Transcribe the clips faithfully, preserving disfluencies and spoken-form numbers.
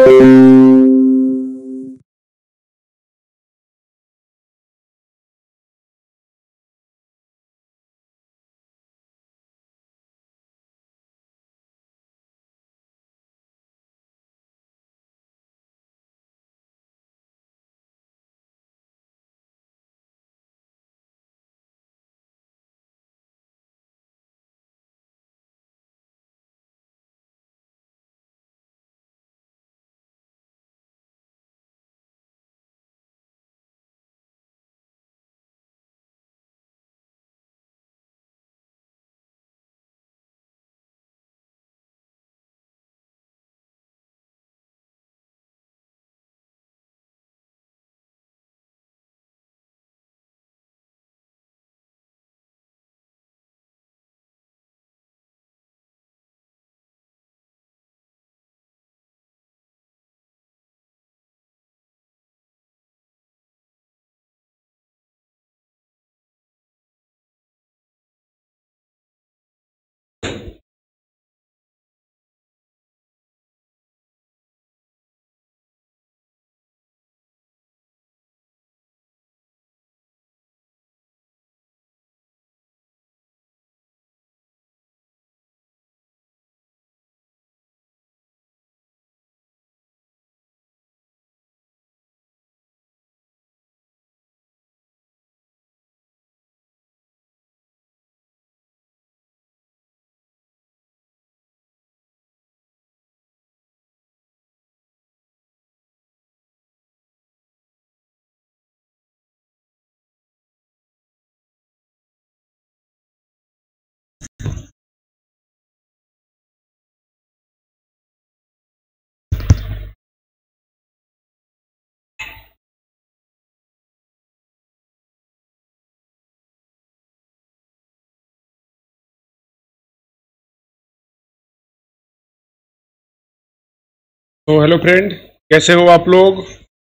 तो hello friend, कैसे हो आप लोग।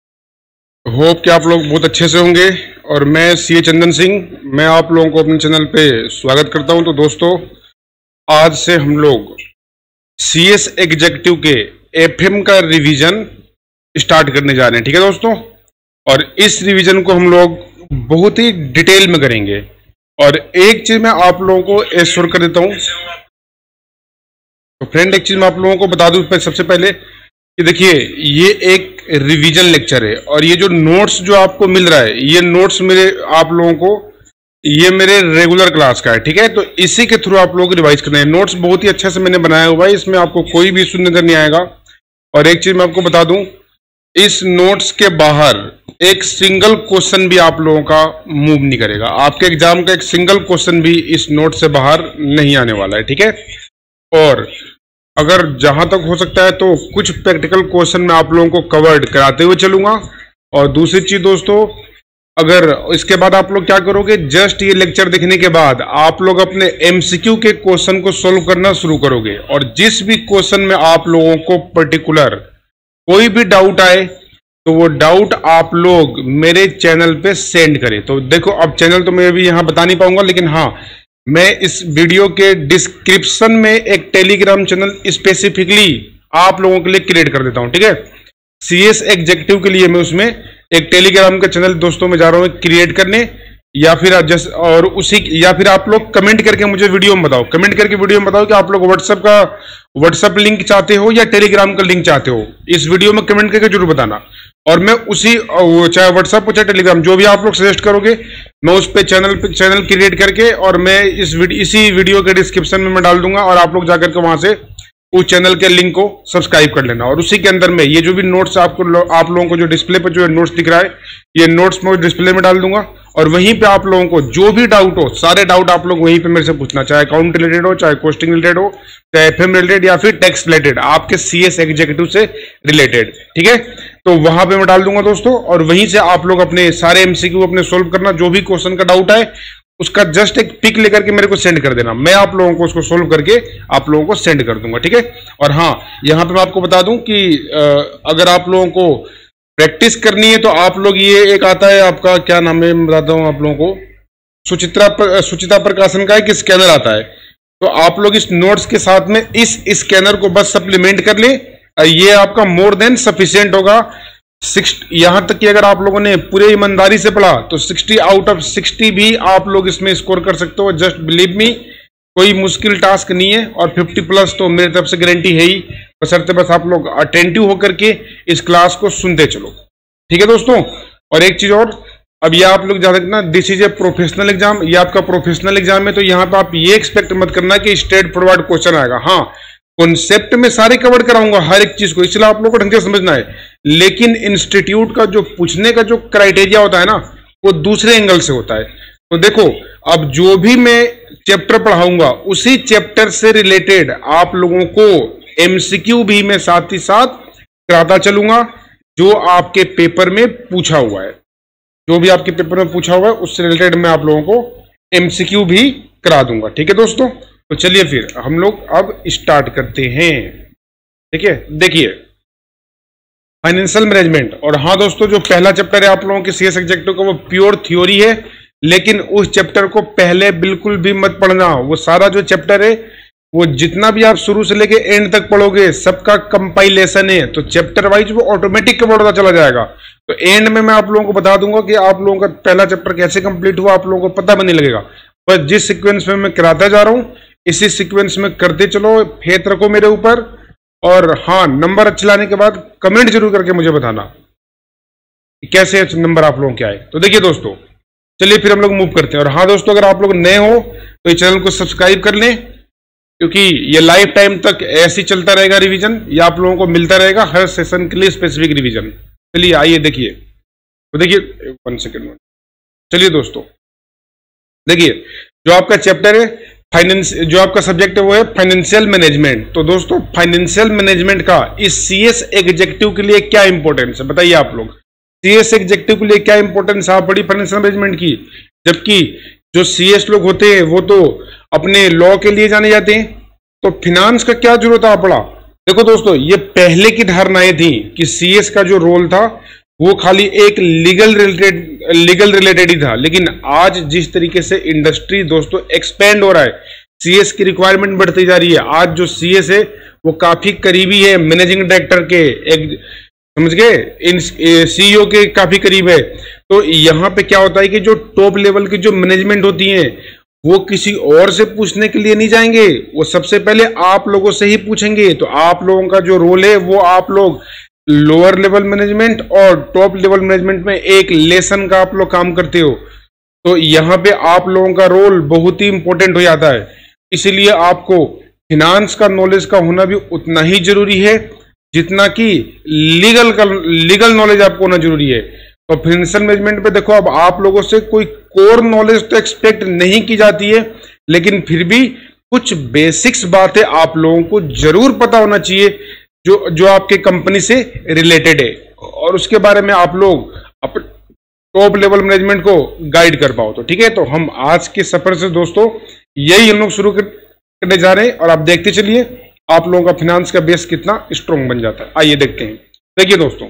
होप कि आप लोग बहुत अच्छे से होंगे। और मैं सी ए चंदन सिंह, मैं आप लोगों को अपने चैनल पे स्वागत करता हूं। तो दोस्तों, आज से हम लोग सी एस एग्जीक्यूटिव के एफ एम का रिवीजन स्टार्ट करने जा रहे हैं। ठीक है दोस्तों, और इस रिवीजन को हम लोग बहुत ही डिटेल में करेंगे। और एक चीज मैं आप लोगों को एश्योर कर देता हूं। तो फ्रेंड, एक चीज मैं आप लोगों को बता दूं सबसे पहले कि देखिए, ये एक रिवीजन लेक्चर है और ये जो नोट्स जो आपको मिल रहा है, ये नोट्स मेरे आप लोगों को ये मेरे रेगुलर क्लास का है। ठीक है, तो इसी के थ्रू आप लोगों को रिवाइज करना है। नोट्स बहुत ही अच्छे से मैंने बनाया हुआ है, इसमें आपको कोई भी इशू नजर नहीं आएगा। और एक चीज मैं आपको बता दूं, इस नोट्स के बाहर एक सिंगल क्वेश्चन भी आप लोगों का मूव नहीं करेगा। आपके एग्जाम का एक सिंगल क्वेश्चन भी इस नोट से बाहर नहीं आने वाला है। ठीक है, और अगर जहां तक हो सकता है तो कुछ प्रैक्टिकल क्वेश्चन मैं आप लोगों को कवर्ड कराते हुए चलूंगा। और दूसरी चीज दोस्तों, अगर इसके बाद आप लोग क्या करोगे, जस्ट ये लेक्चर देखने के बाद आप लोग अपने एम सी क्यू के क्वेश्चन को सोल्व करना शुरू करोगे। और जिस भी क्वेश्चन में आप लोगों को पर्टिकुलर कोई भी डाउट आए तो वो डाउट आप लोग मेरे चैनल पे सेंड करें। तो देखो, अब चैनल तो मैं भी यहां बता नहीं पाऊंगा, लेकिन हाँ, मैं इस वीडियो के डिस्क्रिप्शन में एक टेलीग्राम चैनल स्पेसिफिकली आप लोगों के लिए क्रिएट कर देता हूं। ठीक है, सी एस एग्जीक्यूटिव के लिए मैं उसमें एक टेलीग्राम का चैनल दोस्तों में जा रहा हूं क्रिएट करने। या फिर जस्ट और उसी या फिर आप लोग कमेंट करके मुझे वीडियो में बताओ, कमेंट करके वीडियो में बताओ कि आप लोग व्हाट्सएप का व्हाट्सएप लिंक चाहते हो या टेलीग्राम का लिंक चाहते हो। इस वीडियो में कमेंट करके जरूर बताना, और मैं उसी चाहे व्हाट्सएप हो चाहे टेलीग्राम, जो भी आप लोग सजेस्ट करोगे, मैं उस पे चैनल पे चैनल क्रिएट करके और मैं इस वीडियो इसी वीडियो के डिस्क्रिप्शन में मैं डाल दूंगा। और आप लोग जाकर के वहां से उस चैनल के लिंक को सब्सक्राइब कर लेना। और उसी के अंदर में ये जो भी नोट्स आपको आप लोगों को जो डिस्प्ले पर जो नोट्स दिख रहा है, ये नोट्स मैं डिस्प्ले में डाल दूंगा। और वहीं पे आप लोगों को जो भी डाउट हो, सारे डाउट आप लोग वहीं पे मेरे से पूछना, चाहे अकाउंट रिलेटेड हो, चाहे कोस्टिंग रिलेटेड हो, चाहे एफ एम रिलेटेड या फिर टैक्स रिलेटेड, आपके सी एस एग्जीक्यूटिव से रिलेटेड। ठीक है, तो वहां पे मैं डाल दूंगा दोस्तों। और वहीं से आप लोग अपने सारे एम सी क्यू अपने सोल्व करना। जो भी क्वेश्चन का डाउट है उसका जस्ट एक पिक लेकर के मेरे को सेंड कर देना, मैं आप लोगों को उसको सोल्व करके आप लोगों को सेंड कर दूंगा। ठीक है, और हाँ, यहां पे मैं आपको बता दूं कि अगर आप लोगों को प्रैक्टिस करनी है तो आप लोग, ये एक आता है आपका, क्या नाम है मैं बताता हूं आप लोगों को, सुचित्रा पर, सुचिता प्रकाशन का एक स्कैनर आता है। तो आप लोग इस नोट्स के साथ में इस स्कैनर को बस सप्लीमेंट कर ले। ये आपका मोर देन सफिशिएंट होगा। सिक्स यहां तक कि अगर आप लोगों ने पूरे ईमानदारी से पढ़ा तो सिक्सटी आउट ऑफ सिक्सटी भी आप लोग इसमें स्कोर कर सकते हो। जस्ट बिलीव मी, कोई मुश्किल टास्क नहीं है। और फिफ्टी प्लस तो मेरी तरफ से गारंटी है ही, बशर्ते बस आप लोग अटेंटिव होकर के इस क्लास को सुनते चलो। ठीक है दोस्तों। और एक चीज और, अब ये आप लोग ज्यादा ना, this is a professional exam, ये आपका प्रोफेशनल एग्जाम है, तो यहाँ पे आप ये एक्सपेक्ट मत करना कि स्ट्रेट फॉरवर्ड क्वेश्चन आएगा। हाँ, कॉन्सेप्ट में सारे कवर कराऊंगा हर एक चीज को, इसलिए आप लोगों को ढंग से समझना है। लेकिन इंस्टीट्यूट का जो पूछने का जो क्राइटेरिया होता है ना, वो दूसरे एंगल से होता है। तो देखो, अब जो भी मैं चैप्टर पढ़ाऊंगा उसी चैप्टर से रिलेटेड आप लोगों को एमसीक्यू भी मैं साथ ही साथ कराता चलूंगा, जो आपके पेपर में पूछा हुआ है। जो भी आपके पेपर में पूछा हुआ है उससे रिलेटेड मैं आप लोगों को एमसीक्यू भी करा दूंगा। ठीक है दोस्तों, तो चलिए फिर हम लोग अब स्टार्ट करते हैं। ठीक है, देखिए फाइनेंशियल मैनेजमेंट। और हाँ दोस्तों, जो पहला चैप्टर है आप लोगों के सीएस एग्जेक्टिव का, वो प्योर थ्योरी है, लेकिन उस चैप्टर को पहले बिल्कुल भी मत पढ़ना। वो सारा जो चैप्टर है, वो जितना भी आप शुरू से लेके एंड तक पढ़ोगे, सबका कंपाइलेशन है, तो चैप्टर वाइज वो ऑटोमेटिक कवर होता चला जाएगा। तो एंड में मैं आप लोगों को बता दूंगा कि आप लोगों का पहला चैप्टर कैसे कंप्लीट हुआ, आप लोगों को पता भी नहीं लगेगा। बस जिस सीक्वेंस में मैं कराता जा रहा हूं, इसी सीक्वेंस में करते चलो, फेथ रखो मेरे ऊपर। और हाँ, नंबर अच्छे लाने के बाद कमेंट जरूर करके मुझे बताना कि कैसे नंबर आप लोगों के आए। तो देखिए दोस्तों, चलिए फिर हम लोग मूव करते हैं। और हाँ दोस्तों, अगर आप लोग नए हो तो इस चैनल को सब्सक्राइब कर लें, क्योंकि ये लाइफ टाइम तक ऐसे ही चलता रहेगा रिवीजन, ये आप लोगों को मिलता रहेगा हर सेशन के लिए स्पेसिफिक रिवीजन। चलिए आइए देखिए, तो देखिए वन सेकेंड, चलिए दोस्तों देखिए, जो आपका चैप्टर है फाइनेंस, जो आपका सब्जेक्ट है वो है फाइनेंशियल मैनेजमेंट। तो दोस्तों, फाइनेंशियल मैनेजमेंट का इस सीएस एग्जेक्टिव के लिए क्या इंपॉर्टेंस है, बताइए आप लोग। सीएस एग्जेक्टिव के लिए क्या इंपॉर्टेंस आप बड़ी फाइनेंशियल मैनेजमेंट की, जबकि जो सीएस लोग होते हैं वो तो अपने लॉ के लिए जाने जाते हैं, तो फिनांस का क्या जरूरत है पड़ा। देखो दोस्तों, ये पहले की धारणाएं थी कि सीएस का जो रोल था वो खाली एक लीगल रिलेटेड लीगल रिलेटेड ही था, लेकिन आज जिस तरीके से इंडस्ट्री दोस्तों एक्सपेंड हो रहा है, सीएस की रिक्वायरमेंट बढ़ती जा रही है। आज जो सीएस है वो काफी करीबी है मैनेजिंग डायरेक्टर के, एक समझ गए, इन सीईओ के काफी करीब है। तो यहाँ पे क्या होता है कि जो टॉप लेवल की जो मैनेजमेंट होती है, वो किसी और से पूछने के लिए नहीं जाएंगे, वो सबसे पहले आप लोगों से ही पूछेंगे। तो आप लोगों का जो रोल है वो आप लोग लोअर लेवल मैनेजमेंट और टॉप लेवल मैनेजमेंट में एक लेसन का आप लोग काम करते हो। तो यहाँ पे आप लोगों का रोल बहुत ही इंपॉर्टेंट हो जाता है, इसीलिए आपको फिनांस का नॉलेज का होना भी उतना ही जरूरी है जितना कि लीगल का लीगल नॉलेज आपको होना जरूरी है। तो फाइनेंशियल मैनेजमेंट पे देखो, अब आप लोगों से कोई कोर नॉलेज तो एक्सपेक्ट नहीं की जाती है, लेकिन फिर भी कुछ बेसिक्स बातें आप लोगों को जरूर पता होना चाहिए जो जो आपके कंपनी से रिलेटेड है, और उसके बारे में आप लोग टॉप लेवल मैनेजमेंट को गाइड कर पाओ। तो ठीक है, तो हम आज के सफर से दोस्तों यही हम लोग शुरू करने जा रहे हैं, और आप देखते चलिए आप लोगों का फिनांस का बेस कितना स्ट्रॉन्ग बन जाता है। आइए देखते हैं। देखिए दोस्तों,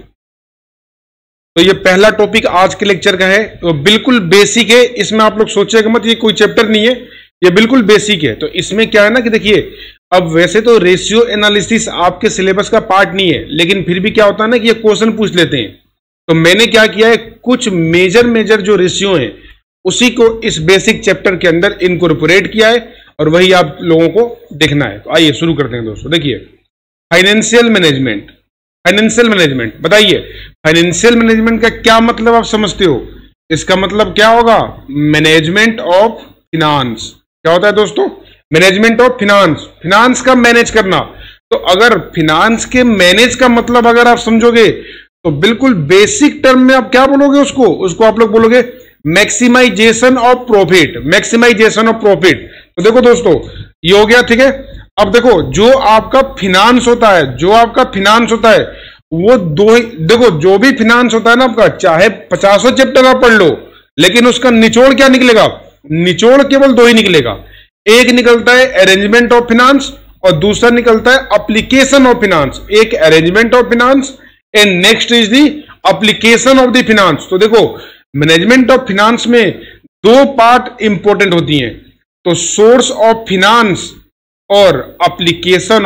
तो ये पहला टॉपिक आज के लेक्चर का है, तो बिल्कुल बेसिक है, इसमें आप लोग सोचिएगा मत ये कोई चैप्टर नहीं है, ये बिल्कुल बेसिक है। तो इसमें क्या है ना कि देखिए, अब वैसे तो रेशियो एनालिसिस आपके सिलेबस का पार्ट नहीं है, लेकिन फिर भी क्या होता है ना कि ये क्वेश्चन पूछ लेते हैं। तो मैंने क्या किया है, कुछ मेजर मेजर जो रेशियो हैं उसी को इस बेसिक चैप्टर के अंदर इनकॉर्पोरेट किया है, और वही आप लोगों को देखना है। तो आइए शुरू करते हैं दोस्तों। देखिए, फाइनेंशियल मैनेजमेंट, फाइनेंशियल मैनेजमेंट बताइए, फाइनेंशियल मैनेजमेंट का क्या मतलब आप समझते हो? इसका मतलब क्या होगा? Management of finance. क्या होता है दोस्तों? मैनेजमेंट ऑफ फिनांस, फिनांस का मैनेज करना। तो अगर फिनांस के मैनेज का मतलब अगर आप समझोगे तो बिल्कुल बेसिक टर्म में आप क्या बोलोगे उसको? उसको आप लोग बोलोगे maximisation of profit, maximisation of profit. तो देखो दोस्तों, ये हो गया, ठीक है। अब देखो, जो आपका फिनांस होता है, जो आपका फिनांस होता है वो दो ही, देखो जो भी फिनांस होता है ना आपका, चाहे पचासों चैप्टर आप पढ़ लो, लेकिन उसका निचोड़ क्या निकलेगा? निचोड़ केवल दो ही निकलेगा। एक निकलता है अरेंजमेंट ऑफ फिनांस और दूसरा निकलता है एप्लीकेशन ऑफ फिनांस। एक arrangement of finance and next is the application of the finance. तो देखो, मैनेजमेंट ऑफ फिनांस में दो पार्ट इंपॉर्टेंट होती हैं, तो सोर्स ऑफ फिनांस और application of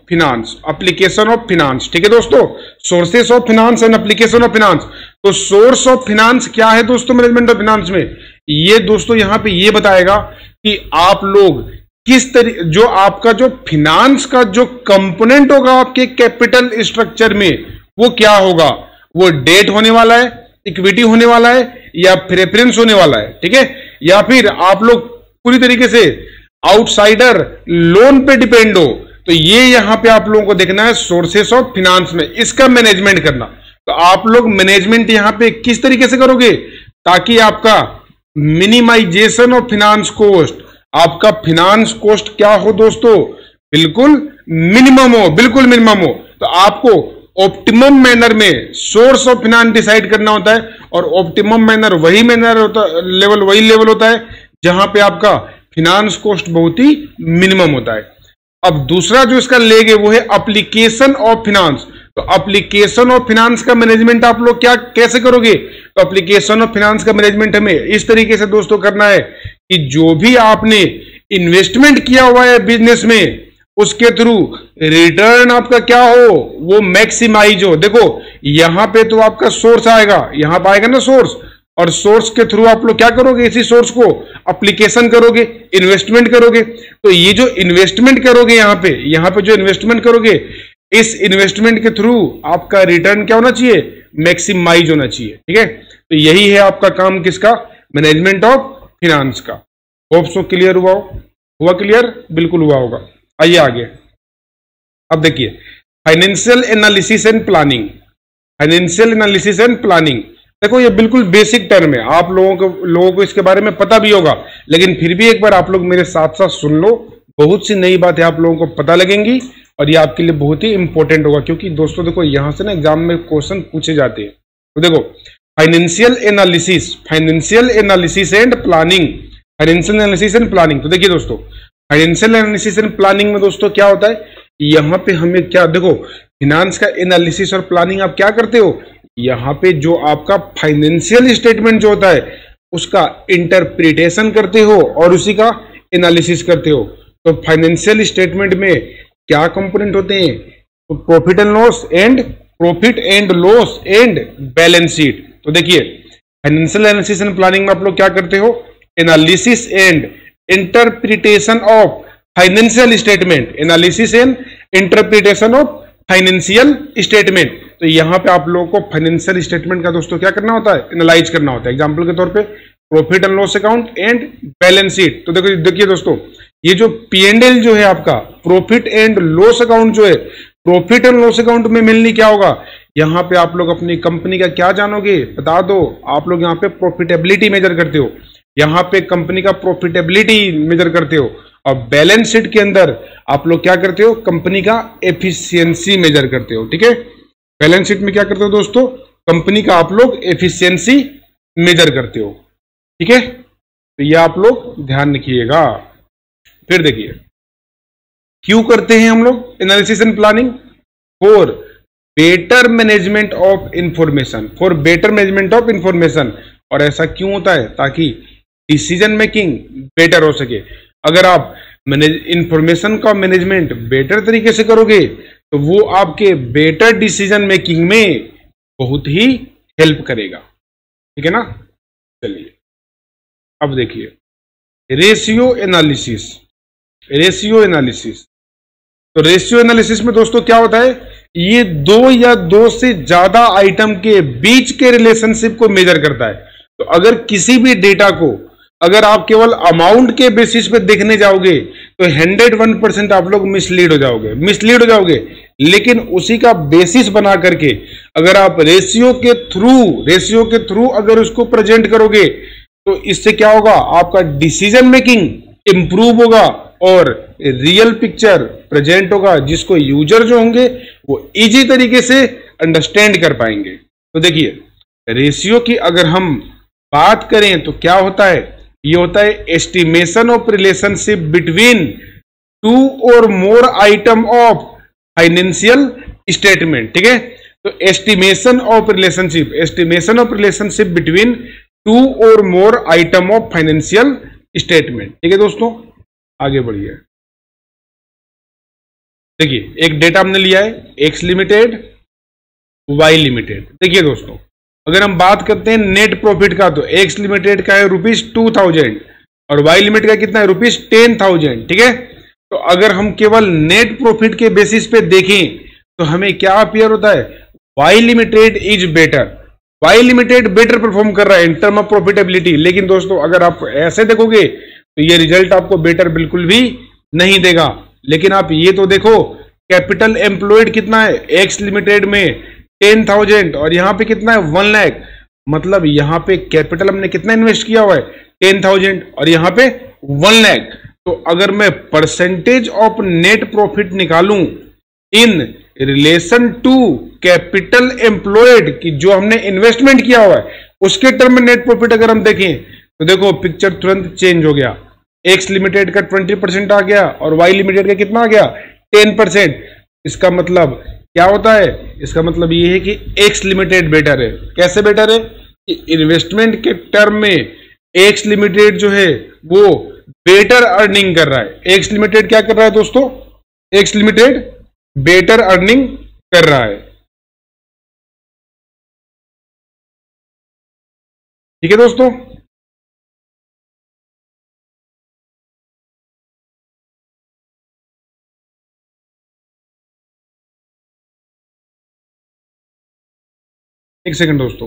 finance, application of finance. ठीक है दोस्तों, sources of finance and application of finance. तो सोर्स ऑफ फिनांस क्या है दोस्तों मैनेजमेंट ऑफ फिनांस में, ये दोस्तों यहां पे ये बताएगा कि आप लोग किस तरीके, जो आपका जो फिनांस का जो कंपोनेंट होगा आपके कैपिटल स्ट्रक्चर में, वो क्या होगा, वो डेट होने वाला है, इक्विटी होने वाला है, या प्रेफरेंस होने वाला है। ठीक है, या फिर आप लोग पूरी तरीके से आउटसाइडर लोन पे डिपेंड हो। तो ये यहां पे आप लोगों को देखना है सोर्सेस ऑफ फिनांस में, इसका मैनेजमेंट करना। तो आप लोग मैनेजमेंट यहां पे किस तरीके से करोगे, ताकि आपका मिनिमाइजेशन ऑफ फिनांस कॉस्ट, आपका फिनांस कॉस्ट क्या हो दोस्तों, बिल्कुल मिनिमम हो, बिल्कुल मिनिमम हो। तो आपको ऑप्टिमम मैनर में सोर्स ऑफ फिनांस डिसाइड करना होता है, और ऑप्टिमम मैनर वही मैनर होता लेवल वही लेवल होता है जहां पे आपका फिनांस कॉस्ट बहुत ही मिनिमम होता है। अब दूसरा जो इसका लेग है वो है एप्लीकेशन ऑफ फिनांस। तो एप्लीकेशन ऑफ फिनांस का मैनेजमेंट आप लोग क्या कैसे करोगे, तो एप्लीकेशन ऑफ फिनांस का मैनेजमेंट हमें इस तरीके से दोस्तों करना है कि जो भी आपने इन्वेस्टमेंट किया हुआ है बिजनेस में, उसके थ्रू रिटर्न आपका क्या हो, वो मैक्सिमाइज हो। देखो यहां पे तो आपका सोर्स आएगा, यहां पर आएगा ना सोर्स, और सोर्स के थ्रू आप लोग क्या करोगे, इसी सोर्स को एप्लीकेशन करोगे, इन्वेस्टमेंट करोगे। तो ये जो इन्वेस्टमेंट करोगे यहां पे यहां पे जो इन्वेस्टमेंट करोगे, इस इन्वेस्टमेंट के थ्रू आपका रिटर्न क्या होना चाहिए, मैक्सिमाइज होना चाहिए। ठीक है, तो यही है आपका काम किसका, मैनेजमेंट ऑफ फिनांस का। होप सो क्लियर हुआ हो, हुआ क्लियर, बिल्कुल हुआ होगा। आइए आगे। अब देखिए financial analysis and planning, financial analysis and planning. देखो ये बिल्कुल बेसिक टर्म है, आप लोगों को लोगों को इसके बारे में पता भी होगा, लेकिन फिर भी एक बार आप लोग मेरे साथ साथ सुन लो, बहुत सी नई बातें आप लोगों को पता लगेंगी, और ये आपके लिए बहुत ही इंपॉर्टेंट होगा। क्योंकि दोस्तों देखो यहां से ना एग्जाम में क्वेश्चन पूछे जाते हैं। तो देखो financial analysis, financial analysis and planning, financial analysis and planning. तो देखिए दोस्तों फाइनेंशियल एनालिसिस एंड प्लानिंग में दोस्तों क्या होता है, यहां पे हमें क्या, देखो फिनांस का एनालिसिस और प्लानिंग आप क्या करते हो, यहां पे जो आपका फाइनेंशियल स्टेटमेंट जो होता है उसका इंटरप्रिटेशन करते हो और उसी का एनालिसिस करते हो। तो फाइनेंशियल स्टेटमेंट में क्या कंपोनेंट होते हैं, तो profit and loss and profit and loss and balance sheet. तो देखिए फाइनेंशियल एनालिसिस एंड प्लानिंग में आप लोग क्या करते हो, analysis and interpretation of financial statement, analysis and interpretation of financial statement. तो यहां पे आप लोगों को फाइनेंशियल स्टेटमेंट का दोस्तों क्या करना होता है, एनालाइज करना होता है। एग्जांपल के तौर पे profit and loss account and balance sheet. तो देखो देखिए दोस्तों ये जो पी एंड एल जो है आपका प्रॉफिट एंड लॉस अकाउंट जो है, प्रॉफिट एंड लॉस अकाउंट में मेनली क्या होगा, यहां पे आप लोग अपनी कंपनी का क्या जानोगे, बता दो, आप लोग यहां पे प्रॉफिटेबिलिटी मेजर करते हो, यहां पे कंपनी का प्रॉफिटेबिलिटी मेजर करते हो, और बैलेंस शीट के अंदर आप लोग क्या करते हो, कंपनी का एफिशिएंसी मेजर करते हो। ठीक है, बैलेंस शीट में क्या करते हो दोस्तों, कंपनी का आप लोग एफिशिएंसी मेजर करते हो। ठीक है, तो ये आप लोग ध्यान रखिएगा। फिर देखिए क्यों करते हैं हम लोग analysis and planning, for better management of information, for better management of information. और ऐसा क्यों होता है, ताकि डिसीजन मेकिंग बेटर हो सके। अगर आप इंफॉर्मेशन का मैनेजमेंट बेटर तरीके से करोगे तो वो आपके बेटर डिसीजन मेकिंग में बहुत ही हेल्प करेगा। ठीक है ना, चलिए अब देखिए रेशियो एनालिसिस, रेशियो एनालिसिस। तो रेशियो एनालिसिस में दोस्तों क्या होता है, ये दो या दो से ज्यादा आइटम के बीच के रिलेशनशिप को मेजर करता है। तो अगर किसी भी डेटा को अगर आप केवल अमाउंट के बेसिस पे देखने जाओगे तो हंड्रेड वन परसेंट आप लोग मिसलीड हो जाओगे, मिसलीड हो जाओगे। लेकिन उसी का बेसिस बना करके अगर आप रेशियो के थ्रू रेशियो के थ्रू अगर उसको प्रेजेंट करोगे तो इससे क्या होगा, आपका डिसीजन मेकिंग इंप्रूव होगा और रियल पिक्चर प्रेजेंट होगा, जिसको यूजर जो होंगे वो इजी तरीके से अंडरस्टैंड कर पाएंगे। तो देखिए रेशियो की अगर हम बात करें तो क्या होता है, ये होता है estimation of relationship between two और more item of financial statement. ठीक है, तो estimation of relationship, estimation of relationship between two और more item of financial statement. ठीक है दोस्तों, आगे बढ़िए। देखिए एक डेटा हमने लिया है एक्स लिमिटेड, वाई लिमिटेड। देखिए दोस्तों, अगर हम बात करते हैं नेट प्रॉफिट का, तो एक्स लिमिटेड का है रुपीज टू थाउजेंड और वाई लिमिटेड का कितना है रुपीज टेन थाउजेंड। ठीक है, तो अगर हम केवल नेट प्रॉफिट के बेसिस पे देखें तो हमें क्या अपीयर होता है, Y limited is better, Y limited better perform कर रहा है इन टर्म ऑफ प्रॉफिटेबिलिटी। लेकिन दोस्तों अगर आप ऐसे देखोगे तो ये रिजल्ट आपको बेटर बिल्कुल भी नहीं देगा। लेकिन आप ये तो देखो, कैपिटल एम्प्लॉयड कितना है एक्स लिमिटेड में टेन थाउजेंड और यहां पे कितना है वन लाख, मतलब यहां पे कैपिटल हमने कितना इन्वेस्ट किया हुआ है टेन थाउजेंड और यहां पे वन लाख। तो अगर मैं परसेंटेज ऑफ नेट प्रॉफिट निकालूं in relation to capital employed की जो हमने इन्वेस्टमेंट किया हुआ है उसके टर्म में नेट प्रॉफिट अगर हम देखें तो देखो पिक्चर तुरंत चेंज हो गया। एक्स लिमिटेड का ट्वेंटी परसेंट आ गया और वाई लिमिटेड का कितना आ गया टेन परसेंट। इसका मतलब क्या होता है, इसका मतलब ये है कि एक्स लिमिटेड बेटर है। कैसे बेटर है कि इन्वेस्टमेंट के टर्म में एक्स लिमिटेड जो है वो बेटर अर्निंग कर रहा है। एक्स लिमिटेड क्या कर रहा है दोस्तों, एक्स लिमिटेड बेटर अर्निंग कर रहा है। ठीक है दोस्तों, एक सेकंड दोस्तों,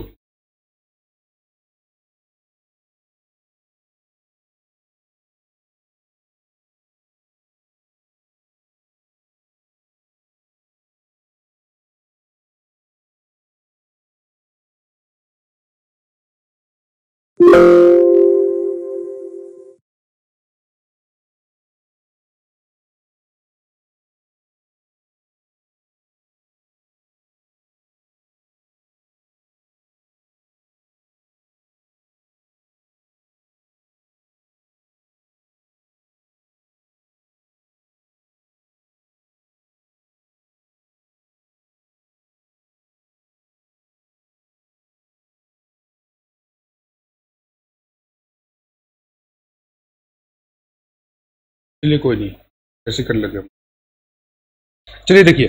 चलिए कोई नहीं, ऐसे कर लेते हम। चलिए देखिए,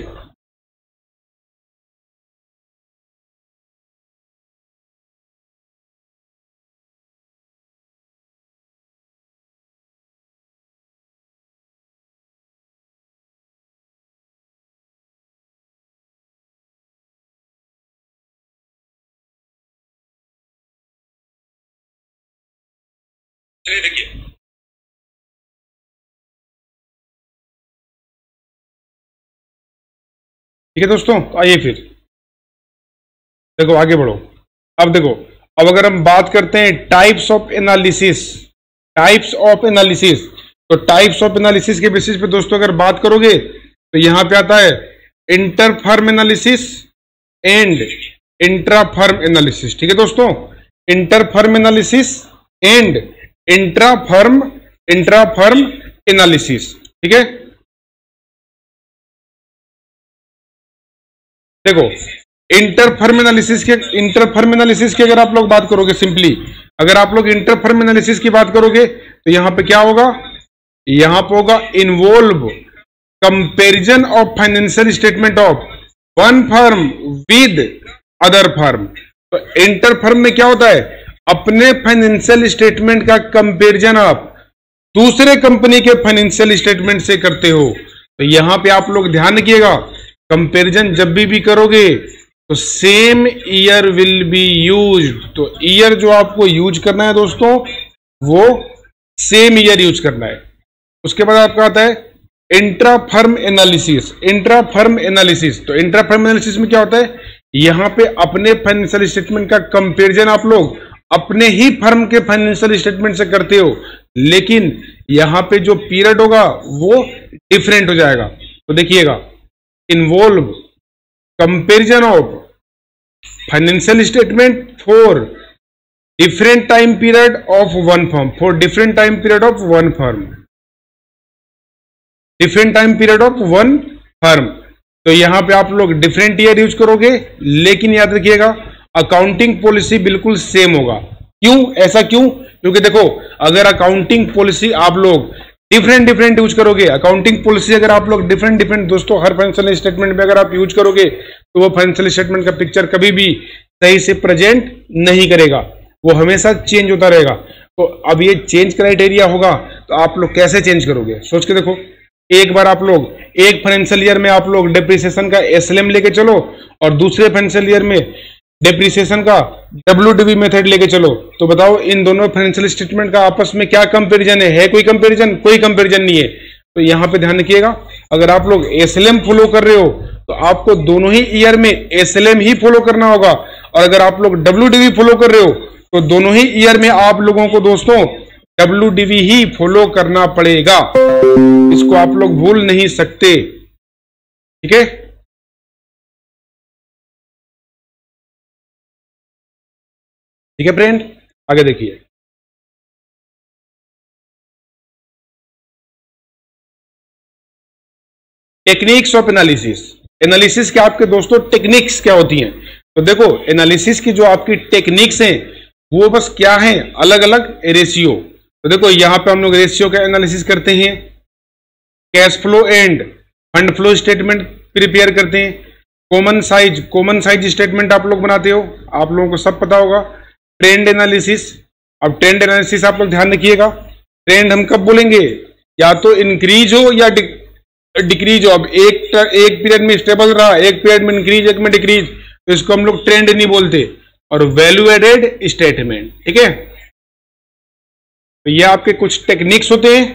चलिए देखिए, ठीक है दोस्तों, आइए फिर देखो आगे बढ़ो। अब देखो, अब अगर हम बात करते हैं types of analysis, types of analysis, तो टाइप्स ऑफ एनालिसिस के बेसिस पे दोस्तों अगर बात करोगे तो यहां पे आता है inter firm analysis and intra firm analysis. ठीक है दोस्तों, inter firm analysis and intra firm intra firm analysis. ठीक है, देखो इंटर फर्म एनालिसिस के इंटर फर्म एनालिसिस की अगर आप लोग बात करोगे, सिंपली अगर आप लोग इंटर फर्म एनालिसिस की बात करोगे तो यहां पे क्या होगा, यहां पे होगा involve comparison of financial statement of one firm with other firm. तो इंटर फर्म में क्या होता है, अपने फाइनेंशियल स्टेटमेंट का कंपैरिजन आप दूसरे कंपनी के फाइनेंशियल स्टेटमेंट से करते हो। तो यहां पे आप लोग ध्यान रखिएगा, कंपैरिजन जब भी भी करोगे तो same year will be used. तो ईयर जो आपको यूज करना है दोस्तों वो सेम ईयर यूज करना है। उसके बाद आपका आता है intra firm analysis. Intra firm analysis, तो इंट्रा फर्म एनालिसिस में क्या होता है, यहां पे अपने फाइनेंशियल स्टेटमेंट का कंपैरिजन आप लोग अपने ही फर्म के फाइनेंशियल स्टेटमेंट से करते हो, लेकिन यहां पे जो पीरियड होगा वो डिफरेंट हो जाएगा। तो देखिएगा, involve comparison of financial statement for different time period of one firm, for different time period of one firm, different time period of one firm. तो यहां पे आप लोग डिफरेंट ईयर यूज करोगे, लेकिन याद रखिएगा अकाउंटिंग पॉलिसी बिल्कुल सेम होगा। क्यों, ऐसा क्यों, क्योंकि देखो अगर अकाउंटिंग पॉलिसी आप लोग डिफरेंट डिफरेंट यूज करोगे। अकाउंटिंग पॉलिसी अगर आप लोग डिफरेंट डिफरेंट दोस्तों हर फाइनेंशियल स्टेटमेंट में अगर आप यूज करोगे तो वो फाइनेंशियल स्टेटमेंट का पिक्चर कभी भी सही से प्रेजेंट नहीं करेगा, वो हमेशा चेंज होता रहेगा। तो अब ये चेंज क्राइटेरिया होगा तो आप लोग कैसे चेंज करोगे, सोच के देखो। एक बार आप लोग एक फाइनेंशियल ईयर में आप लोग डिप्रिसिएशन का एसएलएम लेके चलो और दूसरे फाइनेंशियल ईयर में डिप्रिसिएशन का डब्ल्यूडीवी मेथड लेके चलो, तो बताओ इन दोनों फाइनेंशियल स्टेटमेंट का आपस में क्या कंपैरिजन है? है कोई कंपैरिजन? कोई कंपैरिजन नहीं है। तो यहां पे ध्यान रखिएगा, अगर आप लोग एसएलएम फॉलो कर रहे हो तो आपको दोनों ही ईयर में एसएलएम ही फॉलो करना होगा, और अगर आप लोग डब्ल्यूडीवी फॉलो कर रहे हो तो दोनों ही ईयर में आप लोगों को दोस्तों डब्ल्यूडीवी ही फॉलो करना पड़ेगा। इसको आप लोग भूल नहीं सकते, ठीक है। ठीक है फ्रेंड, आगे देखिए। Techniques of analysis. एनालिसिस के आपके दोस्तों टेक्निक्स क्या होती हैं? तो देखो, एनालिसिस की जो आपकी टेक्निक्स हैं वो बस क्या है, अलग अलग रेशियो। तो देखो यहां पे हम लोग रेशियो का एनालिसिस करते हैं, cash flow and fund flow statement prepare करते हैं, common size common size statement आप लोग बनाते हो, आप लोगों को सब पता होगा। ट्रेंड एनालिसिस, अब ट्रेंड एनालिसिस आप लोग ध्यान रखिएगा, ट्रेंड हम कब बोलेंगे, या तो इंक्रीज हो या डिक्रीज हो। अब एक एक पीरियड में स्टेबल रहा, एक पीरियड में इंक्रीज, एक में डिक्रीज, तो इसको हम लोग ट्रेंड नहीं बोलते। और वैल्यू एडेड स्टेटमेंट, ठीक है। तो ये आपके कुछ टेक्निक्स होते हैं,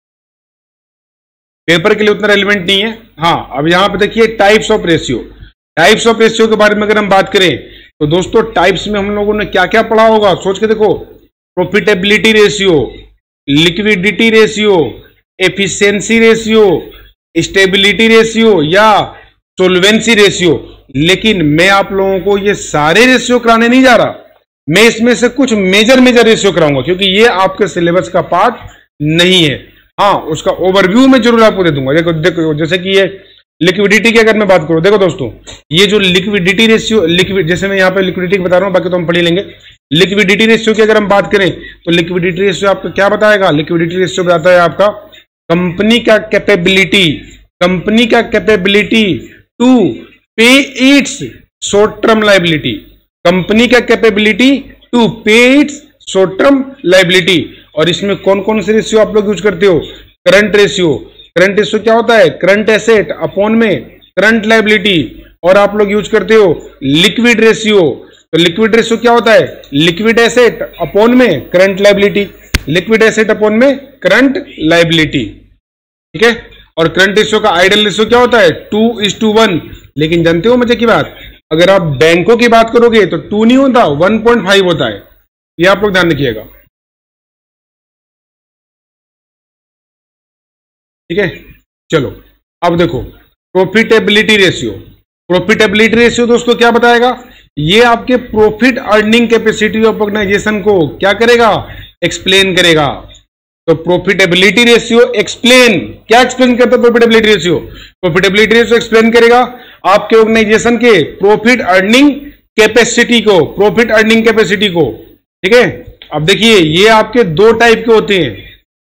पेपर के लिए उतना रेलिवेंट नहीं है। हाँ, अब यहां पे देखिए types of ratio. Types of ratio के बारे में अगर हम बात करें तो दोस्तों टाइप्स में हम लोगों ने क्या क्या पढ़ा होगा, सोच के देखो। Profitability ratio, liquidity ratio, efficiency ratio, stability ratio या सोल्वेंसी रेशियो। लेकिन मैं आप लोगों को ये सारे रेशियो कराने नहीं जा रहा, मैं इसमें से कुछ मेजर मेजर रेशियो कराऊंगा, क्योंकि ये आपके सिलेबस का पार्ट नहीं है। हाँ, उसका ओवरव्यू मैं जरूर आपको दे दूंगा। देखो देखो जैसे कि ये लिक्विडिटी की अगर मैं बात करूं, देखो दोस्तों ये जो लिक्विडिटी रेशियो, लिक्विड जैसे मैं यहाँ पे लिक्विडिटी बता रहा हूँ, बाकी तो हम पढ़ लेंगे। लिक्विडिटी रेशियो की अगर हम बात करें तो लिक्विडिटी रेशियो आपको क्या बताएगा? लिक्विडिटी रेशियो बताता है आपका कंपनी का कैपेबिलिटी कंपनी का capability to pay its short term liability company का capability to pay its short term liability. और इसमें कौन कौन से रेशियो आप लोग यूज करते हो? Current ratio. करंट रेशियो क्या होता है? करंट एसेट अपॉन में करंट लाइबिलिटी। और आप लोग यूज करते हो लिक्विड रेशियो। तो लिक्विड रेशियो क्या होता है? लिक्विड एसेट अपॉन में current liability. Liquid asset upon में करंट लाइबिलिटी, ठीक है। और करंट रेशियो का आइडियल रेशियो क्या होता है? Two is to one. लेकिन जानते हो मजे की बात, अगर आप बैंकों की बात करोगे तो टू नहीं होता, वन पॉइंट फाइव होता है। ये आप लोग ध्यान रखिएगा, ठीक है। चलो अब देखो प्रॉफिटेबिलिटी रेशियो। प्रॉफिटेबिलिटी रेशियो दोस्तों क्या बताएगा? ये आपके profit earning capacity of organisation को क्या करेगा? एक्सप्लेन करेगा। तो प्रॉफिटेबिलिटी रेशियो एक्सप्लेन, क्या एक्सप्लेन करता है profitability ratio? Profitability ratio explain करेगा आपके ऑर्गेनाइजेशन के प्रॉफिट अर्निंग कैपेसिटी को, प्रॉफिट अर्निंग कैपेसिटी को, ठीक है। अब देखिए ये आपके दो टाइप के होते हैं।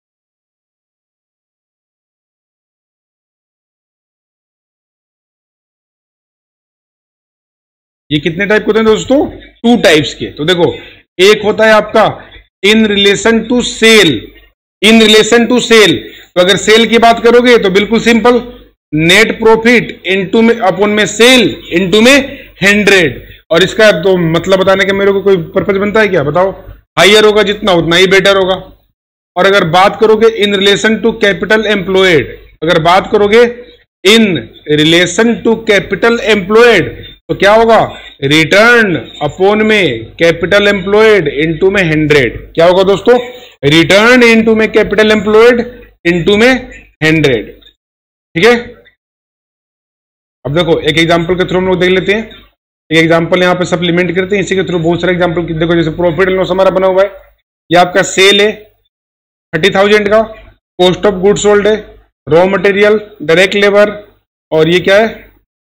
ये कितने टाइप के होते हैं दोस्तों? टू टाइप्स के। तो देखो, एक होता है आपका in relation to sale. In relation to sale, तो अगर सेल की बात करोगे तो बिल्कुल सिंपल, नेट प्रॉफिट इनटू में अपॉन में सेल इनटू में हंड्रेड। और इसका तो मतलब बताने का मेरे को कोई पर्पज बनता है क्या? बताओ। हाइयर होगा जितना उतना ही बेटर होगा। और अगर बात करोगे in relation to capital employed, अगर बात करोगे in relation to capital employed तो क्या होगा? रिटर्न अपॉन में कैपिटल एम्प्लॉयड इनटू में हंड्रेड। क्या होगा दोस्तों? रिटर्न इनटू में कैपिटल एम्प्लॉयड इनटू में हंड्रेड, ठीक है। अब देखो एक एग्जांपल के थ्रू हम लोग देख लेते हैं। एक एग्जांपल यहाँ पे सप्लीमेंट करते हैं इसी के थ्रू, बहुत सारे एग्जांपल। देखो जैसे प्रॉफिट एंड लॉस हमारा बना हुआ है, ये आपका सेल है थर्टी थाउजेंड का, कॉस्ट ऑफ गुड्स सोल्ड है, रॉ मटेरियल, डायरेक्ट लेबर, और ये क्या है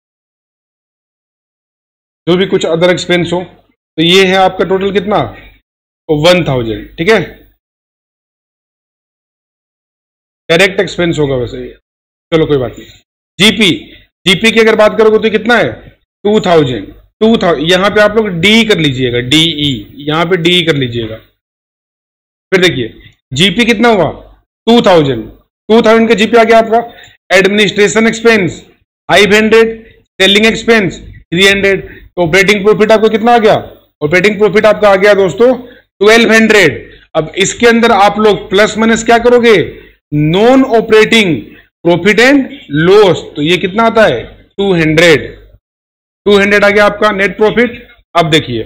जो भी कुछ अदर एक्सपेंस हो। तो ये है आपका टोटल कितना? वन थाउजेंड, ठीक है। डायरेक्ट एक्सपेंस होगा वैसे ये, चलो कोई बात नहीं। जीपी, जीपी की अगर बात करोगे तो कितना है टू थाउजेंड, टू थाउजेंड यहां पे आप लोग डी कर लीजिएगा, डीई यहां पे डी कर लीजिएगा। फिर देखिए जीपी कितना हुआ टू थाउजेंड, टू थाउजेंड का जीपी आ गया आपका। Administration expense five hundred, selling expense three hundred, तो ऑपरेटिंग प्रॉफिट आपको कितना आ गया, ऑपरेटिंग प्रॉफिट आपका आ गया दोस्तों ट्वेल्व हंड्रेड। अब इसके अंदर आप लोग प्लस माइनस क्या करोगे, non operating profit and loss, तो ये कितना आता है टू हंड्रेड, टू हंड्रेड आ गया आपका नेट प्रॉफिट। अब देखिए,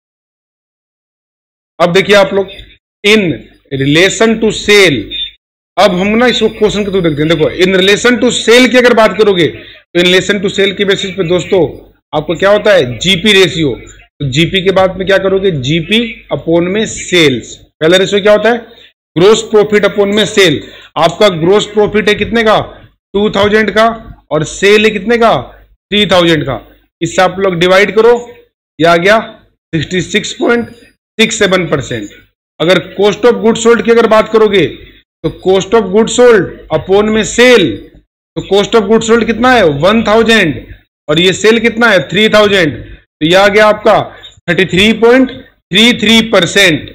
अब देखिए आप लोग इन रिलेशन टू सेल, अब हम ना इसको क्वेश्चन के थ्रू देखते हैं। देखो इन रिलेशन टू सेल की अगर बात करोगे तो इन रिलेशन टू सेल के बेसिस पे दोस्तों आपको क्या होता है जीपी रेशियो, तो जीपी के बाद में क्या करोगे जीपी अपोन में सेल्स। पहला रेशियो क्या होता है ग्रोस प्रॉफिट अपोन में सेल। आपका ग्रोस प्रॉफिट है कितने का टू थाउजेंड का और सेल है कितने का थ्री थाउजेंड का, इससे आप लोग डिवाइड करो, ये आ गया sixty six point six seven percent. अगर कॉस्ट ऑफ गुड सोल्ड की अगर बात करोगे तो cost of good sold upon में सेल, तो कॉस्ट ऑफ गुड सोल्ड कितना है वन थाउजेंड और ये सेल कितना है थ्री थाउजेंड, तो ये आ गया आपका thirty three point three three percent.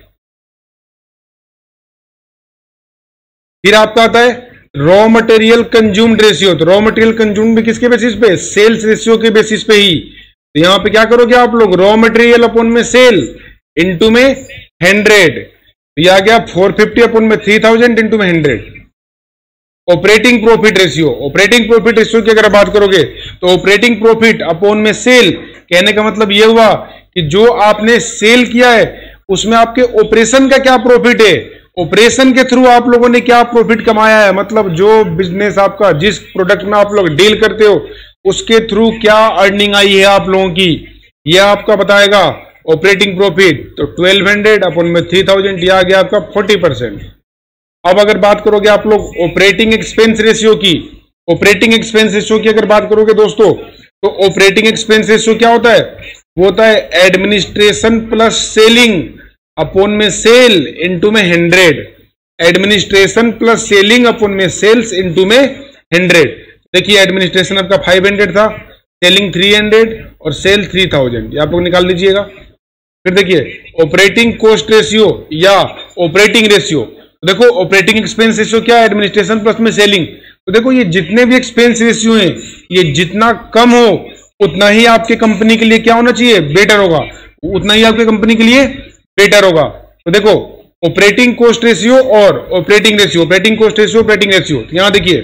फिर आपका आता है रॉ मटेरियल कंज्यूम्ड रेशियो, तो रॉ मटेरियल कंज्यूम्ड भी किसके बेसिस पे सेल्स रेशियो के बेसिस पे ही, तो यहां पे क्या करोगे आप लोग रॉ मटेरियल अपोन में सेल इनटू में हंड्रेड, तो ये आ गया फोर फिफ्टी अपोन में थ्री थाउजेंड इंटू में hundred. Operating profit ratio, operating profit ratio की अगर बात करोगे तो ऑपरेटिंग प्रॉफिट अपोन में सेल, कहने का मतलब ये हुआ कि जो आपने सेल किया है उसमें आपके ऑपरेशन का क्या प्रॉफिट है, ऑपरेशन के थ्रू आप लोगों ने क्या प्रॉफिट कमाया है, मतलब जो बिजनेस आपका जिस प्रोडक्ट में आप लोग डील करते हो उसके थ्रू क्या अर्निंग आई है आप लोगों की, यह आपका बताएगा ऑपरेटिंग प्रॉफिट। तो ट्वेल्व हंड्रेड अपन में थ्री थाउजेंड यह आ गया आपका फोर्टी परसेंट। अब अगर बात करोगे आप लोग ऑपरेटिंग एक्सपेंस रेशियो की, ऑपरेटिंग एक्सपेंस रेशियो की अगर बात करोगे दोस्तों तो ऑपरेटिंग एक्सपेंस रेशियो क्या होता है, वो होता है एडमिनिस्ट्रेशन प्लस सेलिंग अपोन में सेल इनटू में hundred, administration plus selling upon में सेल्स इनटू में हंड्रेड। देखिए एडमिनिस्ट्रेशन आपका फाइव हंड्रेड था, सेलिंग थ्री हंड्रेड और सेल थ्री थाउजेंड, ये आप लोग निकाल लीजिएगा। फिर देखिए ऑपरेटिंग कॉस्ट रेशियो या ऑपरेटिंग रेशियो, देखो ऑपरेटिंग एक्सपेंस रेशियो क्या है एडमिनिस्ट्रेशन प्लस में सेलिंग, तो देखो ये जितने भी एक्सपेंस रेशियो हैं ये जितना कम हो उतना ही आपके कंपनी के लिए क्या होना चाहिए बेटर होगा, उतना ही आपके कंपनी के लिए बेटर होगा। तो देखो ऑपरेटिंग कॉस्ट रेशियो और operating ratio, operating cost ratio operating ratio, यहां देखिए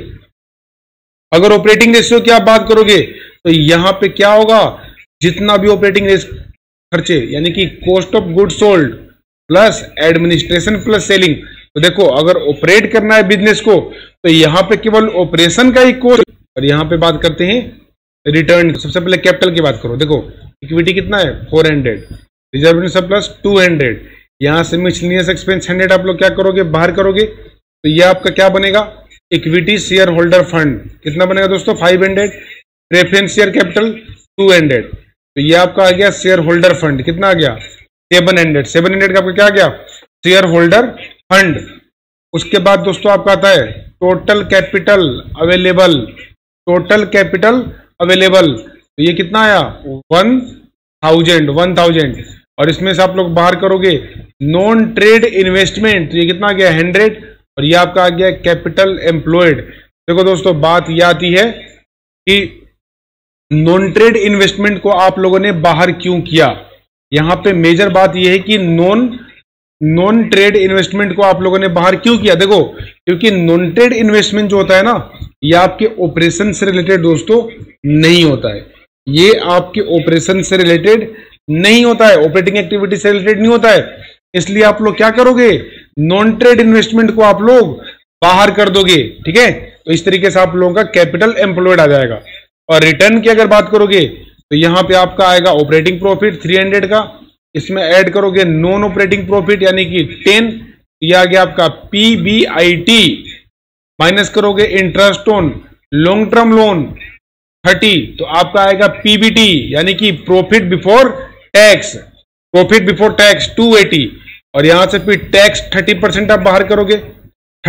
अगर ऑपरेटिंग रेशियो की आप बात करोगे तो यहां पे क्या होगा, जितना भी ऑपरेटिंग खर्चे यानी कि cost of good sold plus administration plus selling, तो देखो अगर ऑपरेट करना है बिजनेस को तो यहां पे केवल ऑपरेशन का ही कॉस्ट, और यहां पे बात करते हैं रिटर्न। सबसे पहले कैपिटल की बात करो, देखो इक्विटी कितना है four hundred, reserve surplus two hundred, यहां से मिसलेनियस एक्सपेंस हंड्रेड आप लोग क्या करोगे बाहर करोगे, तो ये आपका क्या बनेगा इक्विटी शेयर होल्डर फंड कितना बनेगा दोस्तों five hundred, preference share capital two hundred, तो ये आपका आ गया शेयर होल्डर फंड कितना आ गया सेवन हंड्रेड, सेवन हंड्रेड का आपका क्या आ गया शेयर होल्डर फंड। उसके बाद दोस्तों आपका आता है total capital available, total capital available, तो ये कितना आया वन थाउजेंड, वन थाउजेंड, और इसमें से आप लोग बाहर करोगे नॉन ट्रेड इन्वेस्टमेंट, ये कितना आ गया हंड्रेड, और ये आपका आ गया कैपिटल एम्प्लॉयड। देखो दोस्तों बात ये आती है कि नॉन ट्रेड इन्वेस्टमेंट को आप लोगों ने बाहर क्यों किया, यहां पे मेजर बात यह है कि नॉन नॉन ट्रेड इन्वेस्टमेंट को आप लोगों ने बाहर क्यों किया, देखो क्योंकि नॉन ट्रेड इन्वेस्टमेंट जो होता है ना ये आपके ऑपरेशन से रिलेटेड दोस्तों नहीं होता है, ये आपके ऑपरेशन से रिलेटेड नहीं होता है, ऑपरेटिंग एक्टिविटी से रिलेटेड नहीं होता है, इसलिए आप लोग क्या करोगे नॉन ट्रेड इन्वेस्टमेंट को आप लोग बाहर कर दोगे, ठीक है। तो इस तरीके से आप लोगों का कैपिटल एम्प्लॉयड आ जाएगा। और रिटर्न की अगर बात करोगे तो यहां पे आपका आएगा ऑपरेटिंग प्रॉफिट थ्री हंड्रेड का, इसमें ऐड करोगे नॉन ऑपरेटिंग प्रॉफिट यानी कि टेन, ये आ गया आपका पीबीआईटी, माइनस करोगे interest on long term loan thirty, तो आपका आएगा पीबीटी यानी कि profit before tax, profit before tax two eighty, और यहां से फिर टैक्स थर्टी परसेंट आप बाहर करोगे,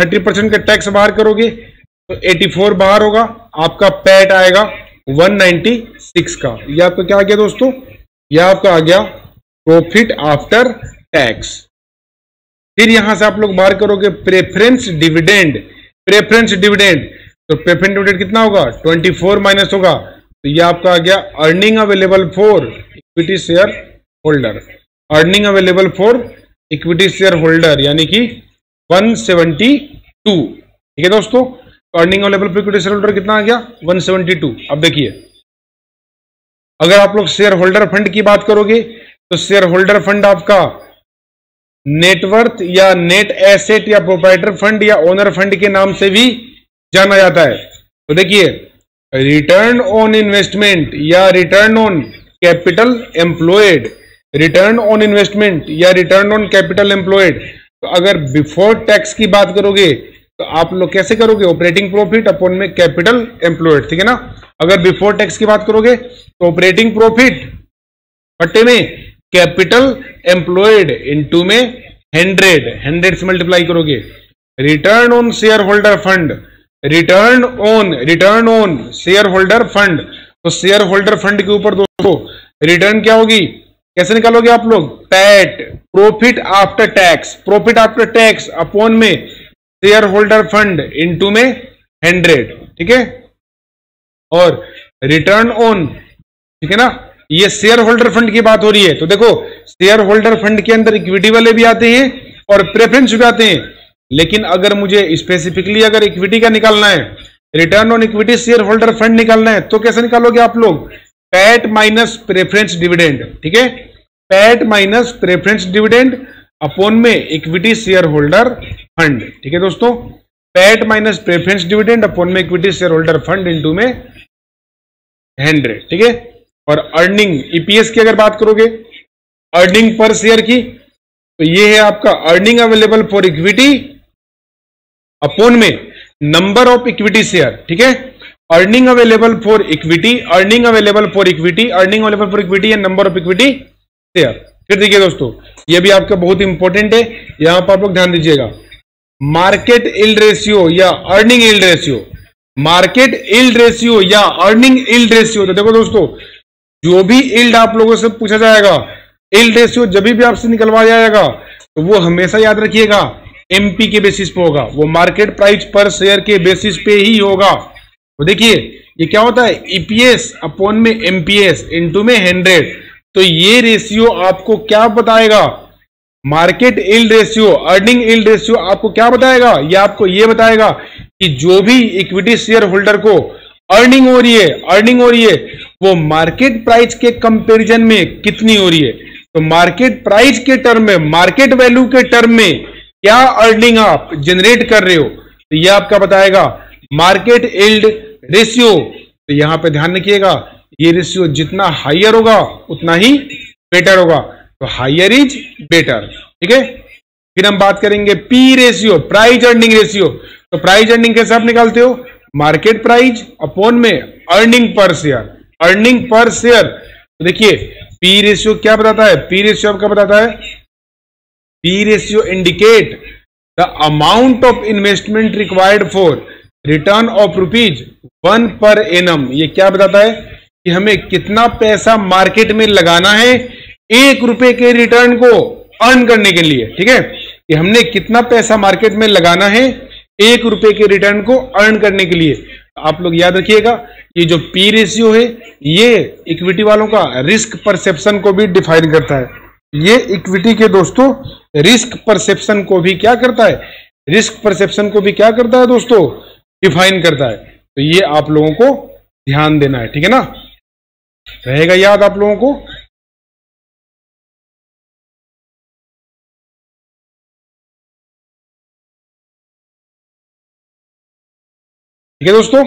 थर्टी परसेंट का टैक्स बाहर करोगे तो एटी फोर बाहर होगा, आपका पैट आएगा वन नाइंटी सिक्स का। यह आपका क्या आ गया दोस्तों, यह आपका आ गया प्रॉफिट आफ्टर टैक्स। फिर यहां से आप लोग बाहर करोगे प्रेफरेंस डिविडेंड। प्रेफरेंस डिविडेंड तो प्रेफरेंस डिविडेंड कितना होगा, ट्वेंटी फोर माइनस होगा, तो यह आपका आ गया earning available for equity share holder. Earning available for equity share holder यानी कि वन सेवेंटी टू। ठीक है दोस्तों, तो earning available for equity share holder कितना आ गया, वन सेवेंटी टू। अब देखिए अगर आप लोग शेयर होल्डर फंड की बात करोगे तो शेयर होल्डर फंड आपका नेटवर्थ या नेट एसेट या प्रोप्राइटर फंड या ओनर फंड के नाम से भी जाना जाता है। तो देखिए रिटर्न ऑन इन्वेस्टमेंट या return on capital employed, return on investment या रिटर्न ऑन कैपिटल एम्प्लॉयड। तो अगर बिफोर टैक्स की बात करोगे तो आप लोग कैसे करोगे, ऑपरेटिंग प्रॉफिट अपॉन में कैपिटल एम्प्लॉयड। ठीक है ना, अगर बिफोर टैक्स की बात करोगे तो ऑपरेटिंग प्रॉफिट बट्टे में कैपिटल एम्प्लॉयड इनटू में हंड्रेड, हंड्रेड से मल्टीप्लाई करोगे। Return on share holder fund, return on return on share holder fund, तो शेयर होल्डर फंड के ऊपर दोस्तों रिटर्न क्या होगी, कैसे निकालोगे आप लोग, PAT profit after tax, profit after tax upon में शेयर होल्डर फंड इनटू में हंड्रेड। ठीक है, और रिटर्न ऑन, ठीक है ना, ये शेयर होल्डर फंड की बात हो रही है। तो देखो शेयर होल्डर फंड के अंदर इक्विटी वाले भी आते हैं और प्रेफरेंस भी आते हैं, लेकिन अगर मुझे स्पेसिफिकली अगर इक्विटी का निकालना है, return on equity share holder fund निकालना है, तो कैसे निकालोगे आप लोग, पैट माइनस प्रेफरेंस डिविडेंड। ठीक है, PAT minus preference dividend upon में इक्विटी शेयर होल्डर फंड। ठीक है दोस्तों, PAT minus preference dividend upon में equity share holder fund into में हंड्रेड। ठीक है, और अर्निंग ईपीएस की अगर बात करोगे, अर्निंग पर शेयर की, तो ये है आपका earning available for equity upon में नंबर ऑफ इक्विटी शेयर। ठीक है, earning available for equity, earning available for equity, earning available for equity and number of equity share. फिर देखिए दोस्तों ये भी आपका बहुत इंपॉर्टेंट है, यहां पर आप लोग ध्यान दीजिएगा, मार्केट यील्ड रेशियो या earning yield ratio, market yield ratio या अर्निंग यील्ड रेशियो। तो देखो दोस्तों जो भी यील्ड आप लोगों से पूछा जाएगा, यील्ड रेशियो जब भी आपसे निकलवाया जाएगा तो वो हमेशा याद रखिएगा एमपी के बेसिस पे होगा, वो मार्केट प्राइस पर शेयर के बेसिस पे ही होगा। तो देखिए ये क्या होता है, ईपीएस अपॉन में एमपीएस इनटू में हंड्रेड। तो ये रेशियो आपको क्या बताएगा, market yield ratio, earning yield ratio आपको क्या बताएगा, ये आपको ये बताएगा कि जो भी इक्विटी शेयर होल्डर को अर्निंग हो रही है, अर्निंग हो रही है वो मार्केट प्राइस के कंपैरिजन में कितनी हो रही है। तो मार्केट प्राइस के टर्म में, मार्केट वैल्यू के टर्म में क्या अर्निंग आप जनरेट कर रहे हो, तो ये आपका बताएगा मार्केट यील्ड रेशियो। तो यहां पे ध्यान रखिएगा ये रेशियो जितना हायर होगा उतना ही बेटर होगा, तो हायर इज बेटर। ठीक है, फिर हम बात करेंगे P ratio, price earning ratio. तो प्राइस अर्निंग कैसे आप निकालते हो, मार्केट प्राइस अपॉन में earning per share, earning per share. तो देखिए पी रेशियो क्या बताता है, पी रेशियो आपका बताता है, P ratio indicate the amount of investment required for return of rupees one per annum. ये क्या बताता है कि हमें कितना पैसा मार्केट में लगाना है एक रुपए के रिटर्न को अर्न करने के लिए। ठीक है, कि हमने कितना पैसा मार्केट में लगाना है एक रुपए के रिटर्न को अर्न करने के लिए। आप लोग याद रखिएगा ये जो पी रेशियो है ये इक्विटी वालों का रिस्क परसेप्शन को भी डिफाइन करता है। ये इक्विटी के दोस्तों रिस्क परसेप्शन को भी क्या करता है, रिस्क परसेप्शन को भी क्या करता है दोस्तों, डिफाइन करता है। तो ये आप लोगों को ध्यान देना है। ठीक है ना, रहेगा याद आप लोगों को। ठीक है दोस्तों,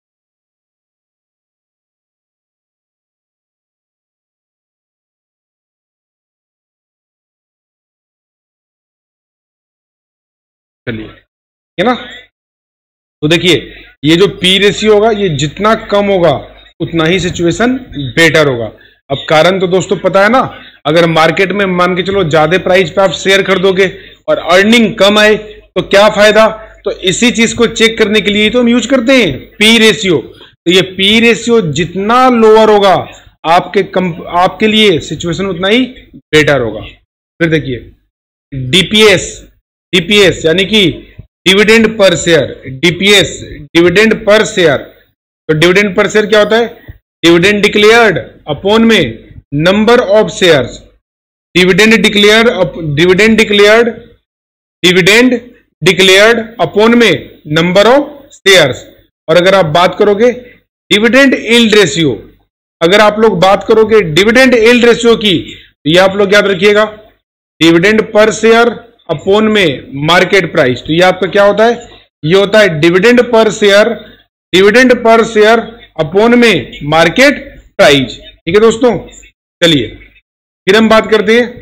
चलिए है ना। तो देखिए ये जो पी रेशियो होगा ये जितना कम होगा उतना ही सिचुएशन बेटर होगा। अब कारण तो दोस्तों पता है ना, अगर मार्केट में मान के चलो ज्यादा प्राइस पे आप शेयर खरीदोगे और अर्निंग कम आए तो क्या फायदा, तो इसी चीज को चेक करने के लिए तो हम यूज करते हैं पी रेशियो। तो ये पी रेशियो जितना लोअर होगा आपके कम आपके लिए सिचुएशन उतना ही बेटर होगा। फिर देखिए डीपीएस, डीपीएस यानी कि dividend per share, DPS dividend per share. तो डिविडेंड पर शेयर क्या होता है? डिविडेंड डिक्लेयर्ड अपॉन में number of shares, dividend declare dividend declared dividend declared upon में नंबर ऑफ शेयर्स। और अगर आप बात करोगे डिविडेंड यील्ड रेशियो, अगर आप लोग बात करोगे डिविडेंड यील्ड रेशियो की, तो ये आप लोग याद रखिएगा डिविडेंड पर शेयर अपॉन में मार्केट प्राइस। तो ये आपका क्या होता है? ये होता है dividend per share, dividend per share upon में मार्केट प्राइस। ठीक है दोस्तों, चलिए फिर हम बात करते हैं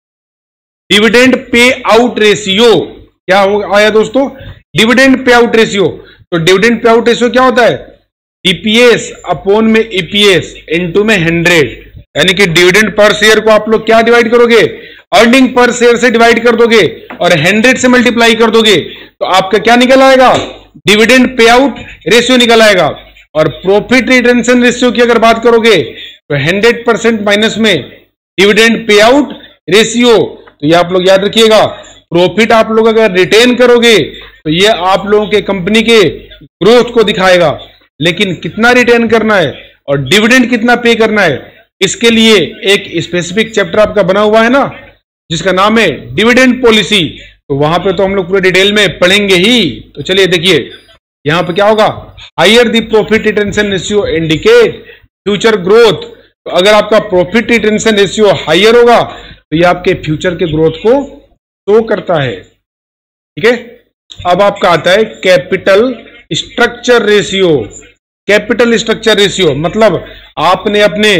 डिविडेंड पे आउट रेशियो। क्या हो आया दोस्तों? Dividend pay out ratio. तो डिविडेंड पे आउट रेशियो क्या होता है? डीपीएस अपॉन में ईपीएस इनटू में हंड्रेड, यानी कि डिविडेंड पर शेयर को आप लोग क्या डिवाइड करोगे? अर्निंग पर शेयर से डिवाइड कर दोगे और हंड्रेड से मल्टीप्लाई कर दोगे तो आपका क्या निकल आएगा? डिविडेंड पे आउट रेशियो निकल आएगा। और प्रॉफिट रिटेंशन रेशियो की अगर बात करोगे तो हंड्रेड परसेंट माइनस में डिविडेंड पे आउट रेशियो। तो ये आप लोग याद रखिएगा, प्रॉफिट आप लोग अगर रिटेन करोगे तो ये आप लोगों के कंपनी के ग्रोथ को दिखाएगा, लेकिन कितना रिटेन करना है और डिविडेंड कितना पे करना है, इसके लिए एक स्पेसिफिक चैप्टर आपका बना हुआ है ना, जिसका नाम है डिविडेंड पॉलिसी। तो वहां पे तो हम लोग पूरे डिटेल में पढ़ेंगे ही। तो चलिए देखिए यहां पे क्या होगा? Higher the profit retention ratio indicate future growth. तो अगर आपका प्रॉफिट रिटेंशन रेशियो हायर होगा तो ये आपके फ्यूचर के ग्रोथ को शो करता है। ठीक है, अब आपका आता है capital structure ratio. Capital structure ratio मतलब आपने अपने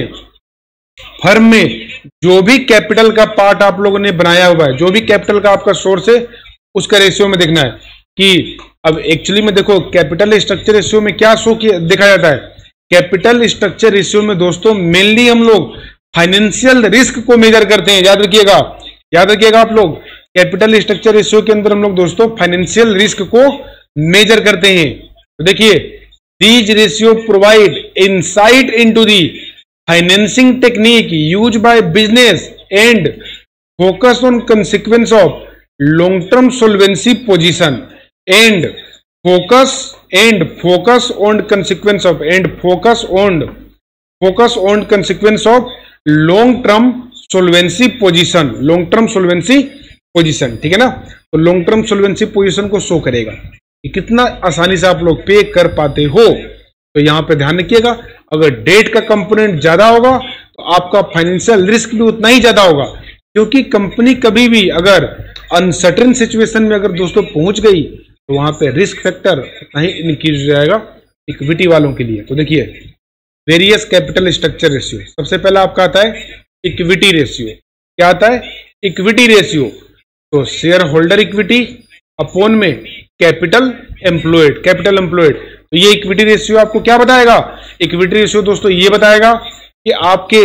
फर्म में जो भी कैपिटल का पार्ट आप लोगों ने बनाया हुआ है, जो भी कैपिटल का आपका सोर्स है, उसका रेशियो में देखना है कि अब एक्चुअली में देखो कैपिटल स्ट्रक्चर रेशियो में क्या शो किया देखा जाता है। कैपिटल स्ट्रक्चर रेशियो में दोस्तों मेनली हम लोग फाइनेंशियल रिस्क को मेजर करते हैं। याद रखिएगा, याद रखिएगा आप लोग, कैपिटल स्ट्रक्चर रेशियो के अंदर हम लोग दोस्तों फाइनेंशियल रिस्क को मेजर करते हैं। तो देखिए these ratio provide insight into the financing technique use by business and focus on consequence of long term solvency position and focus and focus on consequence of and focus on focus on consequence of long term solvency position, long term solvency position. ठीक है ना, तो long term solvency position को show करेगा कि कितना आसानी से आप लोग पे कर पाते हो। तो यहां पे ध्यान रखिएगा, अगर डेट का कंपोनेंट ज्यादा होगा तो आपका फाइनेंशियल रिस्क भी उतना ही ज्यादा होगा, क्योंकि कंपनी कभी भी अगर अनसर्टेन सिचुएशन में अगर दोस्तों पहुंच गई तो वहां पे रिस्क फैक्टर उतना ही इंक्रीज हो जाएगा इक्विटी वालों के लिए। तो देखिए वेरियस कैपिटल स्ट्रक्चर रेशियो, सबसे पहला आपका आता है इक्विटी रेशियो। क्या आता है? Equity ratio. तो शेयर होल्डर इक्विटी अपॉन में कैपिटल एम्प्लॉयड, कैपिटल एम्प्लॉयड। तो ये इक्विटी रेशियो आपको क्या बताएगा? इक्विटी रेशियो दोस्तों ये बताएगा कि आपके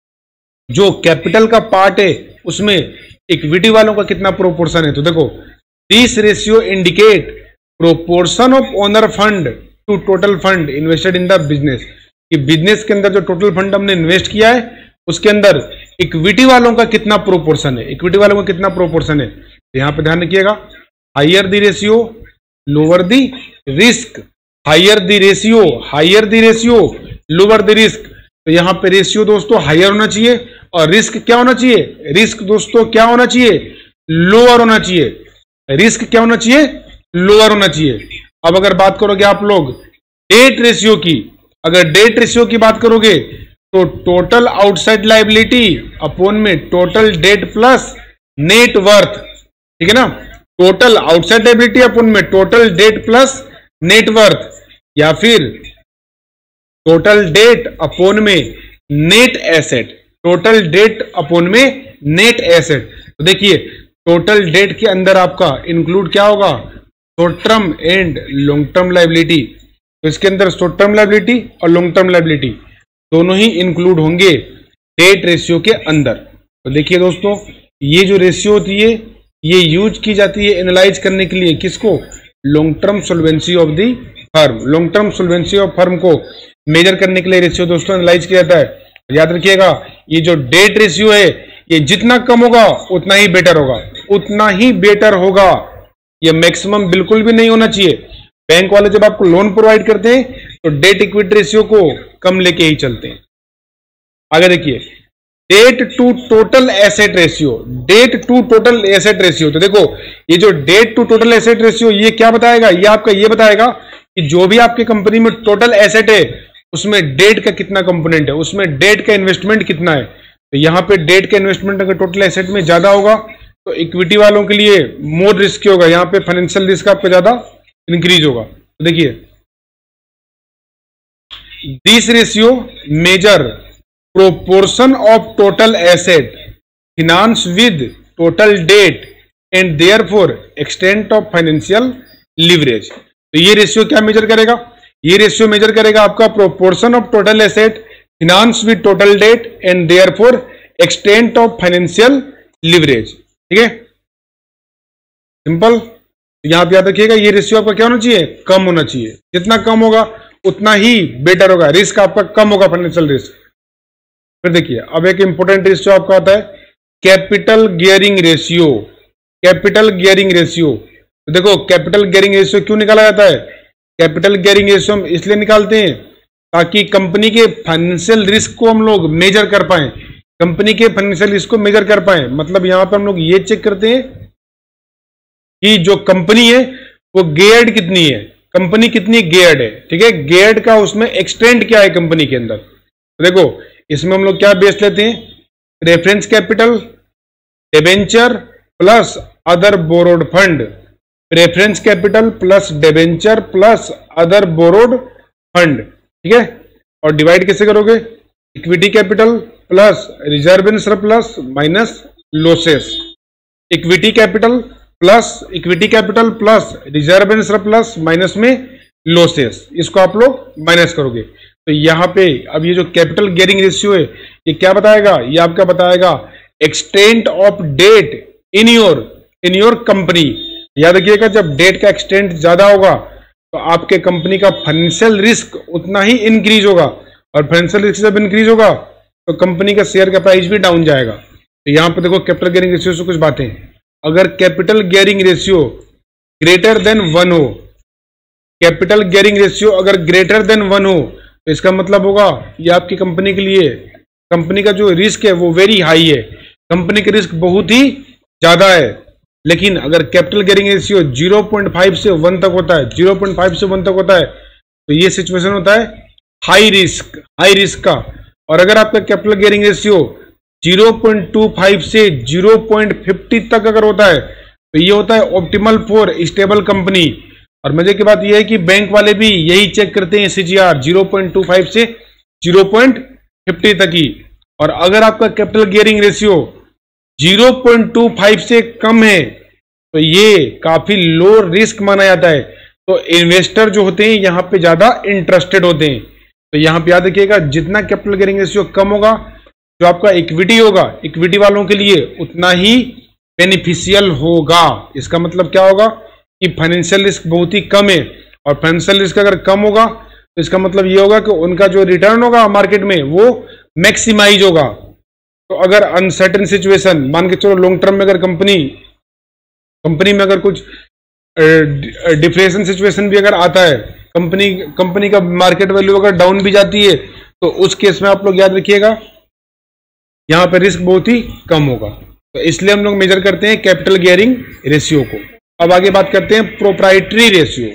जो कैपिटल का पार्ट है उसमें इक्विटी वालों का कितना प्रोपोर्शन है। तो देखो this ratio indicate proportion of owner fund to total fund invested in the business, कि बिजनेस के अंदर जो टोटल फंड हमने इन्वेस्ट किया है उसके अंदर इक्विटी वालों का कितना प्रोपोर्शन है, इक्विटी वालों का कितना प्रोपोर्शन है। तो यहां पे ध्यान रखिएगा, higher the ratio lower the risk, higher the ratio higher the ratio lower the risk. तो यहां पे रेशियो दोस्तों हायर होना चाहिए और रिस्क क्या होना चाहिए? रिस्क दोस्तों क्या होना चाहिए? लोअर होना चाहिए। रिस्क क्या होना चाहिए? लोअर होना चाहिए। अब अगर बात करोगे आप लोग डेट रेशियो की, अगर डेट रेशियो की बात करोगे तो टोटल आउटसाइड लायबिलिटी अपॉन में total debt plus net worth. ठीक है ना, टोटल आउटसाइड लायबिलिटी अपॉन में total debt plus net worth, या फिर टोटल डेट अपॉन में net asset, total debt upon में नेट एसेट। तो देखिए टोटल डेट के अंदर आपका इंक्लूड क्या होगा? Short term and long term liability. तो इसके अंदर शॉर्ट टर्म लायबिलिटी और लॉन्ग टर्म लायबिलिटी दोनों ही इंक्लूड होंगे डेट रेशियो के अंदर। तो देखिए दोस्तों ये जो रेशियो होती है ये यूज की जाती है एनालाइज करने के लिए, किसको? Long term solvency of the firm. Long term solvency of firm को मेजर करने के लिए रेशियो दोस्तों एनालाइज किया जाता है। याद रखिएगा, ये जो डेट रेशियो है ये जितना कम होगा उतना ही बेटर होगा, उतना ही बेटर होगा। ये मैक्सिमम बिल्कुल भी नहीं होना चाहिए। बैंक वाले जब आपको लोन प्रोवाइड करते हैं तो डेट इक्विटी रेशियो को कम लेके ही चलते हैं। आगे देखिए, debt to total asset ratio. Debt to total asset ratio, तो देखो ये जो debt to total asset ratio ये क्या बताएगा, ये आपका ये बताएगा कि जो भी आपके कंपनी में टोटल एसेट है उसमें डेट का कितना कंपोनेंट है, उसमें डेट का इन्वेस्टमेंट कितना है। तो यहां पे डेट का इन्वेस्टमेंट अगर टोटल एसेट में ज्यादा होगा तो इक्विटी वालों के लिए मोर रिस्की होगा, यहां पे फाइनेंशियल रिस्क आपका ज्यादा इंक्रीज होगा। तो देखिए, this ratio measure proportion of total asset finance with total debt and therefore extent of financial leverage. तो ये रेशियो क्या मेजर करेगा, ये रेशियो मेजर करेगा आपका proportion of total asset finance with total debt and therefore extent of financial leverage. ठीक है, simple. यहां पे याद रखिएगा ये रेशियो आपका क्या होना चाहिए, कम होना चाहिए। जितना कम होगा उतना ही बेटर होगा, रिस्क आपका कम होगा, फाइनेंशियल रिस्क। फिर देखिए, अब एक इंपॉर्टेंट रेशियो आपका आता है capital gearing ratio. Capital gearing ratio, तो देखो कैपिटल गियरिंग रेशियो क्यों निकाला जाता है, कैपिटल गियरिंग रेशियो हम इसलिए निकालते हैं ताकि कंपनी के फाइनेंशियल रिस्क को हम लोग मेजर कर पाए, कंपनी के फाइनेंशियल रिस्क को मेजर कर पाए। मतलब यहां पर हम लोग ये चेक करते हैं कि जो कंपनी है वो गेयर्ड कितनी है, कंपनी कितनी गेयर्ड है। ठीक है, गेयर्ड का उसमें एक्सटेंट क्या है कंपनी के अंदर। तो देखो इसमें हम लोग क्या बेस लेते हैं, reference capital, debenture plus other borrowed fund. Reference capital plus debenture plus other borrowed fund. ठीक है, और डिवाइड कैसे करोगे, equity capital plus reserve in surplus minus losses. Equity capital plus equity capital plus reserve in surplus minus में losses, इसको आप लोग minus करोगे। तो यहां पे अब ये जो कैपिटल गियरिंग रेशियो है ये क्या बताएगा, ये आपका बताएगा extent of debt in your in your company. याद रखिएगा, जब डेट का एक्सटेंट ज्यादा होगा तो आपके कंपनी का फाइनेंशियल रिस्क उतना ही इंक्रीज होगा, और फाइनेंशियल रिस्क जब इंक्रीज होगा तो कंपनी का शेयर का प्राइस भी डाउन जाएगा। तो यहां पर देखो कैपिटल गियरिंग रेशियो से कुछ बातें, अगर capital gearing ratio greater than one हो, कैपिटल गियरिंग रेशियो अगर ग्रेटर देन वन हो तो इसका मतलब होगा ये आपकी कंपनी के लिए, कंपनी का जो रिस्क है वो वेरी हाई है, कंपनी का रिस्क बहुत ही ज्यादा है। लेकिन अगर capital gearing ratio zero point five से वन तक होता है, ज़ीरो पॉइंट फाइव से वन तक होता है, तो ये सिचुएशन होता है हाई रिस्क, हाई रिस्क का। और अगर आपका capital gearing ratio zero point two five से ज़ीरो पॉइंट फिफ्टी तक अगर होता है तो ये होता है ऑप्टिमल फॉर स्टेबल कंपनी। और मजे की बात यह है कि बैंक वाले भी यही चेक करते हैं, CGR zero point two five से ज़ीरो पॉइंट फिफ्टी तक ही। और अगर आपका capital gearing ratio zero point two five से कम है तो ये काफी लो रिस्क माना जाता है। तो इन्वेस्टर जो होते हैं यहां पे ज्यादा इंटरेस्टेड होते हैं। तो यहां पे याद रखिएगा, जितना कैपिटल गियरिंग रेशियो कम होगा, जो आपका इक्विटी होगा, इक्विटी वालों के लिए उतना ही बेनिफिशियल होगा। इसका मतलब क्या होगा कि फाइनेंशियल रिस्क बहुत ही कम है, और फाइनेंशियल रिस्क अगर कम होगा तो इसका मतलब ये होगा कि उनका जो रिटर्न होगा मार्केट में वो मैक्सिमाइज होगा। तो अगर अनसर्टेन सिचुएशन, मान के चलो लॉन्ग टर्म में अगर कंपनी कंपनी में अगर कुछ डिप्रेशन सिचुएशन भी अगर आता है, कंपनी कंपनी का मार्केट वैल्यू अगर डाउन भी जाती है, तो उस केस में आप लोग याद रखिएगा यहां पर रिस्क बहुत ही कम होगा। तो इसलिए हम लोग मेजर करते हैं कैपिटल गियरिंग रेशियो को। अब आगे बात करते हैं प्रोप्राइटरी रेशियो।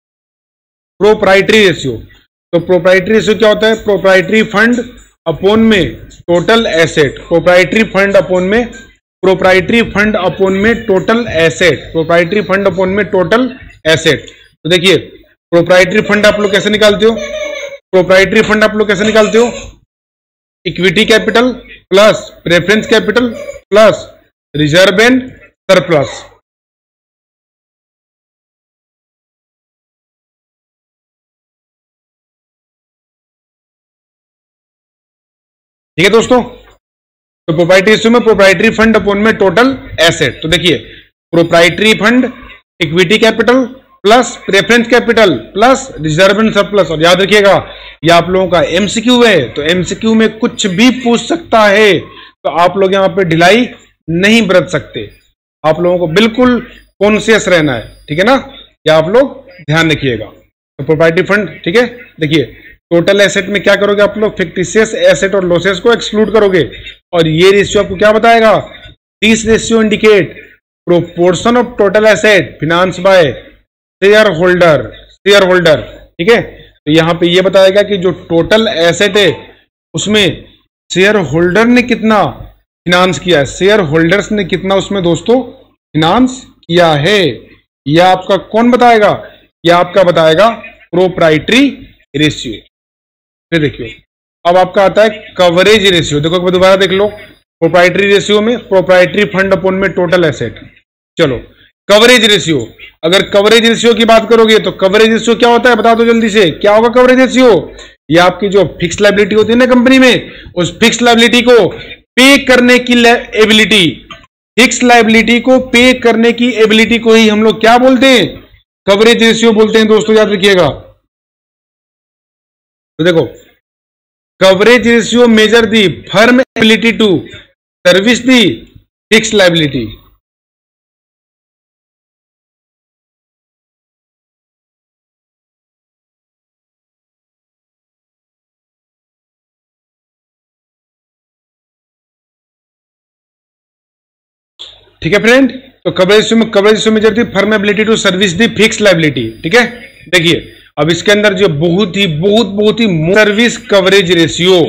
प्रोप्राइटरी रेशियो, तो प्रोप्राइटरी रेशियो क्या होता है, प्रोप्राइटरी फंड अपॉन में total asset. Proprietary fund upon में प्रोप्राइटरी फंड अपॉन में total asset proprietary fund upon में टोटल एसेट। तो देखिए प्रोप्राइटरी फंड आप लोग कैसे निकालते हो, प्रोप्राइटरी फंड आप लोग कैसे निकालते हो, equity capital plus preference capital plus reserve and surplus. ठीक है दोस्तों, तो प्रोप्राइटरी रेशियो में प्रोप्राइटरी फंड अपॉन में टोटल एसेट। तो देखिए proprietary fund, equity capital plus preference capital plus reserve and surplus. और याद रखिएगा ये आप लोगों का एमसीक्यू है, तो एमसीक्यू में कुछ भी पूछ सकता है, तो आप लोग यहाँ पे ढिलाई नहीं बरत सकते। आप लोगों को बिल्कुल कॉन्शियस रहना है, ठीक है ना, ये आप लोग ध्यान रखिएगा। तो प्रोप्राइटरी फंड, ठीक है, देखिए टोटल एसेट में क्या करोगे आप लोग, फिक्टिशियस एसेट और लॉसेस को एक्सक्लूड करोगे। और ये रेशियो आपको क्या बताएगा, this ratio indicate proportion of total asset finance by shareholder, shareholder, ठीक है। तो यहां पे ये बताएगा कि जो टोटल एसेट है उसमें शेयर होल्डर ने कितना फिनांस किया है, शेयर होल्डर्स ने कितना उसमें दोस्तों फिनांस किया है, यह आपका कौन बताएगा, यह आपका बताएगा प्रोप्राइटरी रेशियो। फिर देखिए अब आपका आता है कवरेज रेशियो। देखो दोबारा देख लो, प्रोप्राइटरी रेशियो में प्रोप्राइटरी फंड अपॉन में टोटल एसेट। चलो कवरेज रेशियो, अगर कवरेज रेशियो की बात करोगे तो कवरेज रेशियो क्या होता है बता दो जल्दी से, क्या होगा कवरेज रेशियो, ये आपकी जो फिक्स लायबिलिटी होती है ना कंपनी में, उस फिक्स लायबिलिटी को पे करने की एबिलिटी, फिक्स लायबिलिटी को पे करने की एबिलिटी को ही हम लोग क्या बोलते हैं, कवरेज रेशियो बोलते हैं दोस्तों, याद रखिएगा। तो देखो coverage ratio measure the firm ability to service the fix liability. ठीक है फ्रेंड, तो कवरेज रेशियो में coverage ratio measure the firm ability to service the fix liability, ठीक है। देखिए अब इसके अंदर जो बहुत ही बहुत बहुत ही service coverage ratio,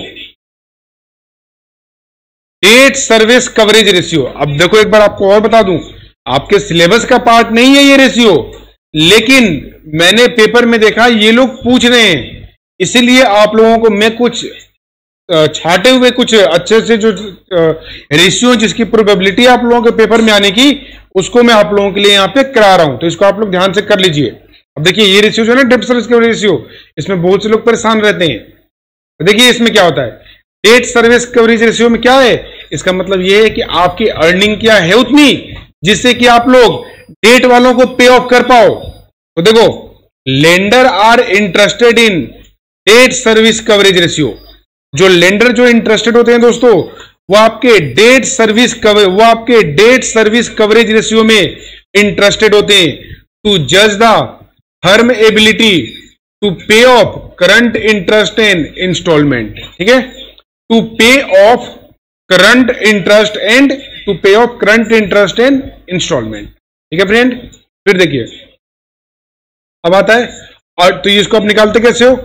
debt service coverage ratio. अब देखो एक बार आपको और बता दूं, आपके सिलेबस का पार्ट नहीं है ये रेशियो, लेकिन मैंने पेपर में देखा ये लोग पूछ रहे हैं, इसीलिए आप लोगों को मैं कुछ छाटे हुए कुछ अच्छे से जो रेशियो जिसकी प्रोबेबिलिटी आप लोगों के पेपर में आने की, उसको मैं आप लोगों के लिए यहाँ पे करा रहा हूं, तो इसको आप लोग ध्यान से कर लीजिए। अब देखिए ये रेशियो जो है ना डेट सर्विस कवरेज रेशियो, इसमें बहुत से लोग परेशान रहते हैं। तो देखिए इसमें क्या होता है, डेट सर्विस कवरेज रेशियो में क्या है, इसका मतलब ये है कि आपकी अर्निंग क्या है उतनी जिससे कि आप लोग डेट वालों को पे ऑफ कर पाओ। तो देखो lender are interested in debt service coverage ratio, जो लेंडर जो इंटरेस्टेड होते हैं दोस्तों वो आपके डेट सर्विस कवर वो आपके डेट सर्विस कवरेज रेशियो में इंटरेस्टेड होते हैं टू जज the firm ability to pay off current interest and instalment, ठीक है, to pay off current interest and to pay off current interest and instalment, ठीक है फ्रेंड। फिर देखिए अब आता है, और तो इसको आप निकालते कैसे हो,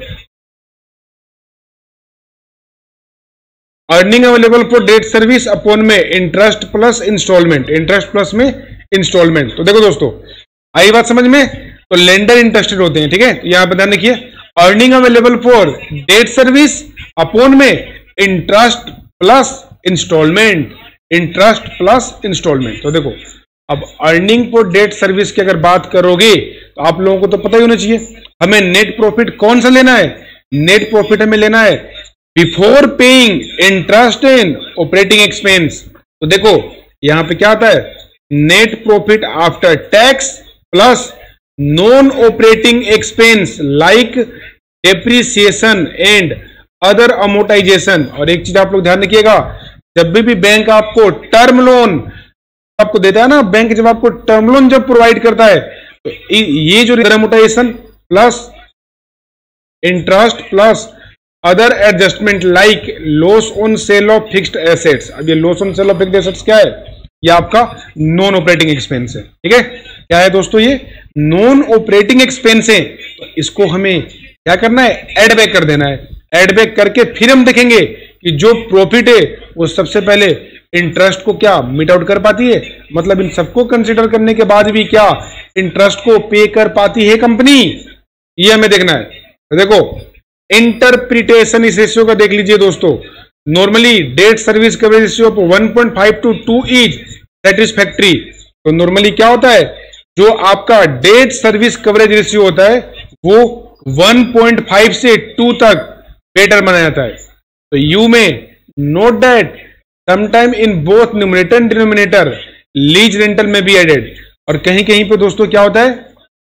earning available for debt service upon में interest plus instalment, interest plus में इंस्टॉलमेंट। तो देखो दोस्तों आई बात समझ में, तो लेंडर इंटरेस्टेड होते हैं, ठीक है, तो यहां पर ध्यान रखिए earning available for debt service upon में interest plus instalment, interest plus instalment. तो देखो अब अर्निंग फॉर डेट सर्विस की अगर बात करोगे तो आप लोगों को तो पता ही होना चाहिए हमें नेट प्रॉफिट कौन सा लेना है, नेट प्रॉफिट हमें लेना है before paying interest and operating expense. तो देखो यहां पे क्या आता है, net profit after tax plus non operating expense like depreciation and other amortisation. और एक चीज आप लोग ध्यान रखिएगा, जब भी, भी बैंक आपको टर्म लोन आपको देता है ना, बैंक जब आपको टर्म लोन जब प्रोवाइड करता है तो ये जो amortisation plus interest plus other adjustment like loss on sale of fixed assets. अब ये loss on sale of fixed assets क्या है, ये आपका नॉन ऑपरेटिंग एक्सपेंस है, ठीक है, क्या है दोस्तों, ये नॉन ऑपरेटिंग एक्सपेंस है। तो इसको हमें क्या करना है, एड बैक कर देना है, एड बैक करके फिर हम देखेंगे कि जो प्रॉफिट है वो सबसे पहले इंटरेस्ट को क्या मीट आउट कर पाती है, मतलब इन सबको कंसिडर करने के बाद भी क्या इंटरेस्ट को पे कर पाती है कंपनी, ये हमें देखना है। तो देखो इंटरप्रिटेशन इस रेशियो का देख लीजिए दोस्तों, normally debt service coverage ratio of one point five to two is satisfactory. तो नॉर्मली क्या होता है, जो आपका डेट सर्विस कवरेज रेशियो होता है वो वन पॉइंट फाइव से टू तक बेटर माना जाता है। तो you may note that sometime in both numerator and denominator lease rental may be added. और कहीं कहीं पे दोस्तों क्या होता है,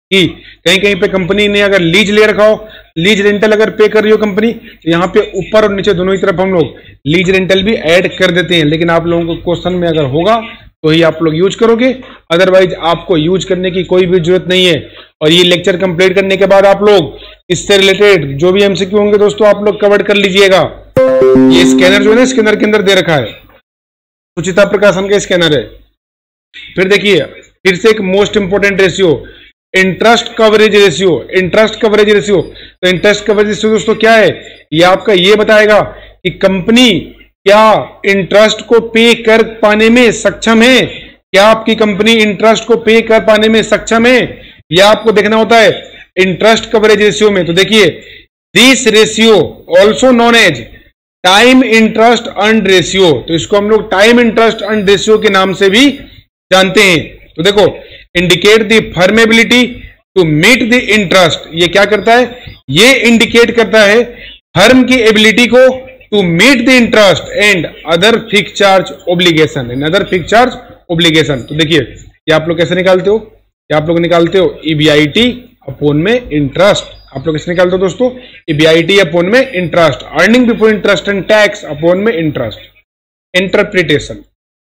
कि कहीं कहीं पे कंपनी ने अगर लीज ले रखा हो, लीज रेंटल अगर पे कर रही हो कंपनी, तो यहाँ पे ऊपर और नीचे दोनों ही तरफ हम लोग लीज रेंटल भी ऐड कर देते हैं। लेकिन आप लोगों को क्वेश्चन में अगर होगा तो ही आप लोग यूज करोगे, अदरवाइज आपको यूज करने की कोई भी जरूरत नहीं है। और ये लेक्चर कंप्लीट करने के बाद आप लोग इससे रिलेटेड जो भी एमसीक्यू होंगे दोस्तों आप लोग कवर कर लीजिएगा। ये स्कैनर जो है ना, स्कैनर के अंदर दे रखा है, सुचिता प्रकाशन का स्कैनर है। फिर देखिए फिर से एक most important ratio, interest coverage ratio. Interest coverage ratio, तो इंटरेस्ट कवरेज रेशियो दोस्तों क्या है, ये आपका ये बताएगा कि कंपनी क्या इंटरेस्ट को पे कर पाने में सक्षम है, क्या आपकी कंपनी इंटरेस्ट को पे कर पाने में सक्षम है, यह आपको देखना होता है इंटरेस्ट कवरेज रेशियो में। तो देखिए this ratio also known as time interest earned ratio, तो इसको हम लोग टाइम इंटरेस्ट अर्न्ड रेशियो के नाम से भी जानते हैं। तो देखो indicate the firm ability to meet the interest, ये क्या करता है, ये इंडिकेट करता है फर्म की एबिलिटी को to meet the interest and other fix charge obligation and other fix charge obligation. तो देखिए ये आप लोग कैसे निकालते हो, ये आप लोग निकालते हो ईबीआईटी अपॉन में इंटरेस्ट। आप लोग कैसे निकालते हो दोस्तों, ईबीआईटी अपॉन में interest, earning before interest and tax upon में इंटरेस्ट। इंटरप्रिटेशन,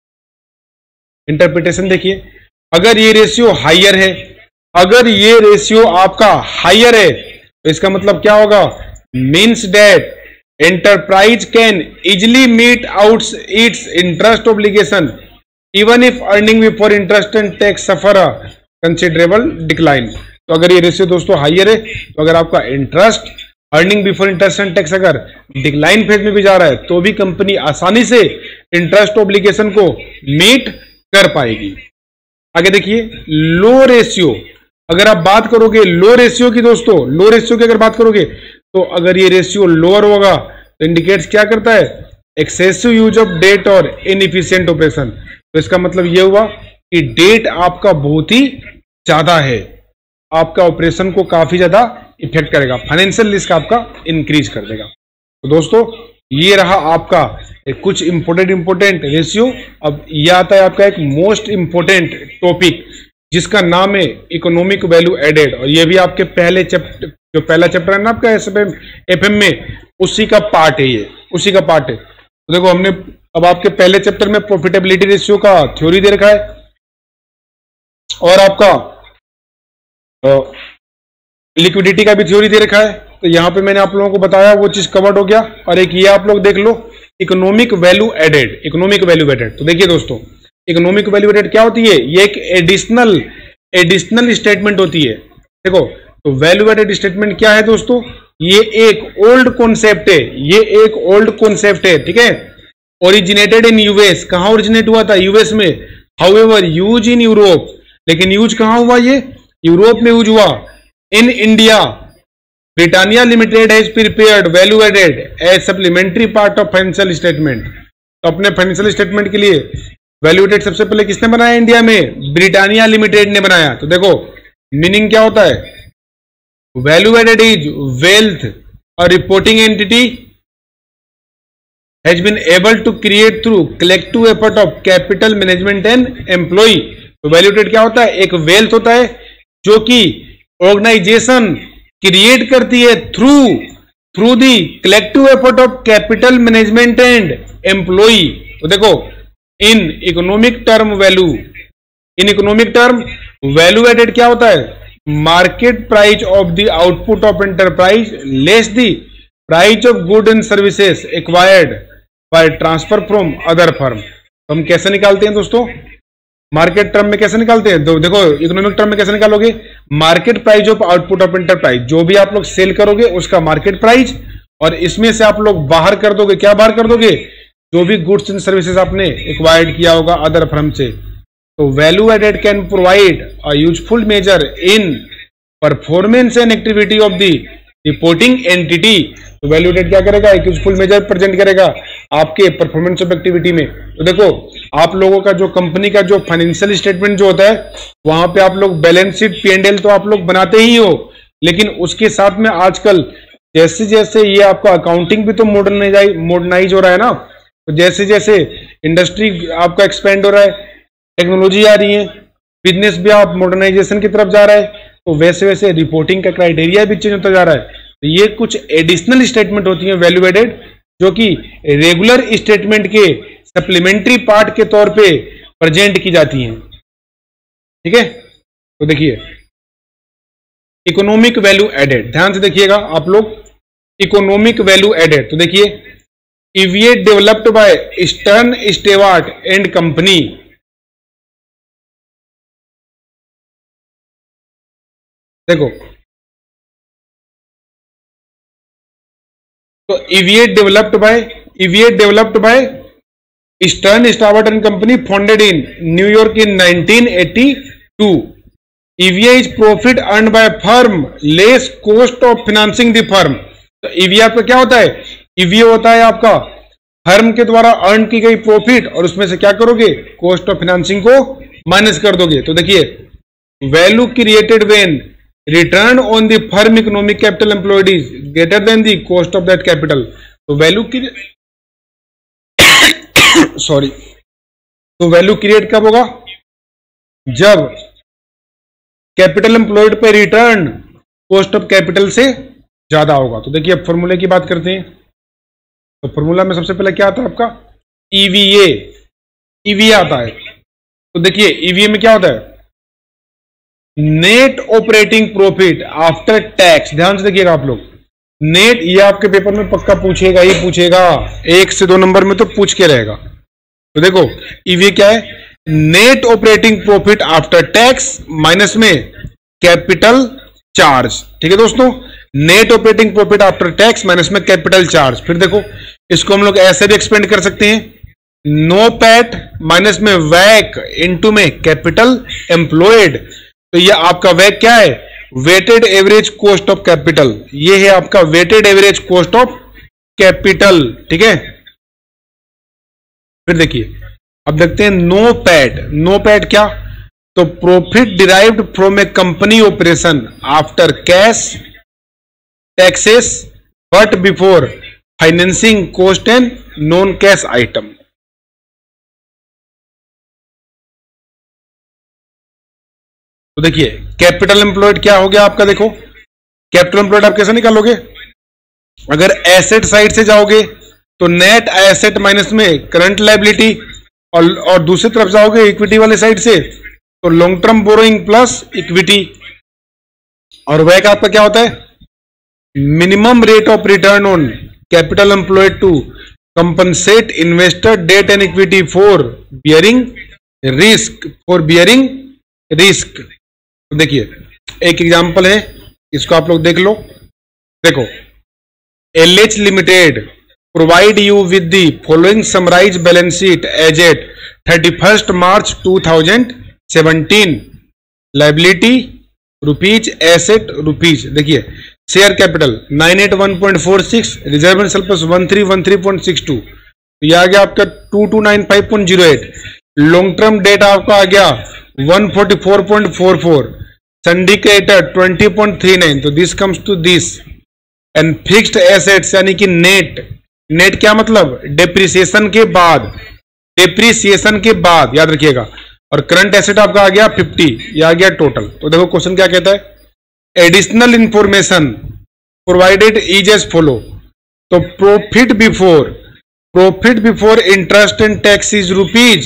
इंटरप्रिटेशन देखिए अगर ये रेशियो हाइयर है, अगर ये रेशियो आपका हाइयर है तो इसका मतलब क्या होगा, means that enterprise can easily meet out its interest obligation even if earning before interest and tax suffer a considerable decline. तो अगर ये रेशियो दोस्तों हाइयर है तो अगर आपका interest earning before interest and tax अगर डिक्लाइन फेज में भी जा रहा है तो भी कंपनी आसानी से इंटरेस्ट ऑब्लिगेशन को मीट कर पाएगी। आगे देखिए लो रेशियो, अगर आप बात करोगे लो रेशियो की दोस्तों, लो रेशियो की अगर बात करोगे तो अगर ये रेशियो लोअर होगा तो इंडिकेट्स क्या करता है, एक्सेसिव यूज ऑफ डेट और इनएफिशिएंट ऑपरेशन। तो इसका मतलब ये हुआ कि डेट आपका बहुत ही ज्यादा है, आपका ऑपरेशन को काफी ज्यादा इफेक्ट करेगा, फाइनेंशियल रिस्क आपका इंक्रीज कर देगा। तो दोस्तों ये रहा आपका एक कुछ इंपोर्टेंट इंपोर्टेंट रेशियो। अब ये आता है आपका एक मोस्ट इंपोर्टेंट टॉपिक जिसका नाम है इकोनॉमिक वैल्यू एडेड, और ये भी आपके पहले चैप्टर, जो पहला चैप्टर है ना आपका एफएम में, उसी का पार्ट है, ये उसी का पार्ट है। तो देखो हमने अब आपके पहले चैप्टर में प्रॉफिटेबिलिटी रेशियो का थ्योरी दे रखा है और आपका लिक्विडिटी का भी थ्योरी दे रखा है। तो यहाँ पे मैंने आप लोगों को बताया वो चीज कवर्ड हो गया। और एक ये आप लोग देख लो economic value added, economic value added. तो देखिए दोस्तों इकोनॉमिक वैल्यू एडेड क्या होती है, ये एक एडिशनल एडिशनल स्टेटमेंट होती है। देखो तो वैल्यू एडेड स्टेटमेंट क्या है दोस्तों, ये एक ओल्ड कॉन्सेप्ट है, ये एक ओल्ड कॉन्सेप्ट है, ठीक है। ओरिजिनेटेड इन यूएस, कहां ओरिजिनेट हुआ था, यूएस में। हाउएवर यूज इन यूरोप, लेकिन यूज कहां हुआ, ये यूरोप में यूज हुआ। In India Britannia limited has prepared value added as supplementary part of financial statement. तो अपने फाइनेंशियल स्टेटमेंट के लिए वैल्यू एडेड सबसे पहले किसने बनाया इंडिया में, ब्रिटानिया लिमिटेड ने बनाया। तो देखो मीनिंग क्या होता है, वैल्यू एडेड इज वेल्थ और reporting entity has been able to create through collective effort of capital management and employ. तो वैल्यू एडेड क्या होता है, एक वेल्थ होता है जो कि ऑर्गेनाइजेशन क्रिएट करती है through through the collective effort of capital management and employ. तो देखो in economic term value in economic term value added क्या होता है, market price of the output of enterprise less the price of good and services acquired by transfer from other firm. तो हम कैसे निकालते हैं दोस्तों, मार्केट टर्म में कैसे निकालते हैं, तो देखो इकोनॉमिक टर्म में कैसे निकालोगे, market price of output of enterprise, जो भी आप लोग सेल करोगे उसका मार्केट प्राइस, और इसमें से आप लोग बाहर कर दोगे, क्या बाहर कर दोगे, जो भी गुड्स एंड सर्विसेज आपने एक्वायर्ड किया होगा अदर फर्म से। तो value added can provide a useful measure in performance and activity of the reporting entity. तो वैल्यू एडेड क्या करेगा, एक यूजफुल मेजर प्रेजेंट करेगा आपके परफॉर्मेंस ऑफ एक्टिविटी में। तो देखो आप लोगों का जो कंपनी का जो फाइनेंशियल स्टेटमेंट जो होता है वहां पे आप लोग balance sheet P and L तो आप लोग बनाते ही हो, लेकिन उसके साथ में आजकल जैसे जैसे ये आपका अकाउंटिंग भी तो मॉडर्नाइज मॉडर्नाइज हो रहा है ना, तो जैसे जैसे इंडस्ट्री आपका एक्सपेंड हो रहा है, टेक्नोलॉजी आ रही है, बिजनेस भी आप मॉडर्नाइजेशन की तरफ जा रहा है, तो वैसे वैसे रिपोर्टिंग का क्राइटेरिया भी चेंज होता जा रहा है। तो ये कुछ एडिशनल स्टेटमेंट होती हैं वैल्यू एडेड, जो कि रेगुलर स्टेटमेंट के सप्लीमेंट्री पार्ट के तौर पे प्रेजेंट की जाती हैं। ठीक है, तो देखिए इकोनॉमिक वैल्यू एडेड, ध्यान से देखिएगा आप लोग, इकोनॉमिक वैल्यू एडेड। तो देखिए EVA developed by Stern Stewart and company, देखो तो EVA developed by EVA developed by Stern Stewart and company founded in New York in nineteen eighty two. EVA is profit earn by firm less cost of financing the firm. तो EVA आपका क्या होता है? EVA होता है आपका firm के द्वारा अर्न की गई प्रॉफिट, और उसमें से क्या करोगे? कॉस्ट ऑफ फाइनेंसिंग को माइनस कर दोगे। तो देखिए value created when return on the firm economic capital employed is greater than the cost of that capital. तो वैल्यू सॉरी तो वैल्यू क्रिएट कब होगा? जब कैपिटल एम्प्लॉयड पे रिटर्न कॉस्ट ऑफ कैपिटल से ज्यादा होगा। तो देखिए अब फॉर्मूले की बात करते हैं। तो फॉर्मूला में सबसे पहले क्या आता है आपका? ईवीए, ईवीए आता है। तो देखिए ईवीए में क्या होता है? Net operating profit after tax. ध्यान से देखिएगा आप लोग, नेट, ये आपके पेपर में पक्का पूछेगा ही पूछेगा, एक से दो नंबर में तो पूछ के रहेगा। तो देखो ईवीए क्या है? Net operating profit after tax minus में कैपिटल चार्ज। ठीक है दोस्तों, net operating profit after tax minus में कैपिटल चार्ज। फिर देखो इसको हम लोग ऐसे भी एक्सपेंड कर सकते हैं, नो पैट माइनस में वैक इनटू में कैपिटल एम्प्लॉयड। तो ये आपका वैक क्या है? Weighted average cost of capital. ये है आपका weighted average cost of capital. ठीक है, फिर देखिए अब देखते हैं नो पैट। नो पैट क्या? तो profit derived from a company operation after cash taxes but before financing cost and non cash item. तो देखिए कैपिटल एम्प्लॉयड क्या हो गया आपका? देखो कैपिटल एम्प्लॉयड आप कैसे निकालोगे? अगर एसेट साइड से जाओगे तो नेट एसेट माइनस में करंट लायबिलिटी, और, और दूसरी तरफ जाओगे इक्विटी वाले साइड से तो long term borrowing plus equity. और वह आपका क्या होता है? Minimum rate of return on capital employed to compensate investor debt and equity for bearing risk for bearing risk. तो देखिए एक एग्जांपल है, इसको आप लोग देख लो। देखो L H limited provide you with the following summarise balance sheet as at thirty first March two thousand seventeen. Liability rupees, asset rupees. देखिए share capital nine eight one point four six, reserve and surplus one three one three point six two, ये आ गया आपका two two nine five point zero eight. Long term debt आपका आ गया one forty four point four four, syndicated twenty point three nine. तो this comes to this. And fixed assets यानी कि नेट, नेट क्या मतलब? डेप्रिसिएशन के बाद, डेप्रिसिएशन के बाद याद रखिएगा। और करंट एसेट आपका आ गया फिफ्टी, ये आ गया टोटल। तो देखो क्वेश्चन क्या कहता है? Additional information provided is as follow. तो profit before profit before interest and tax is rupees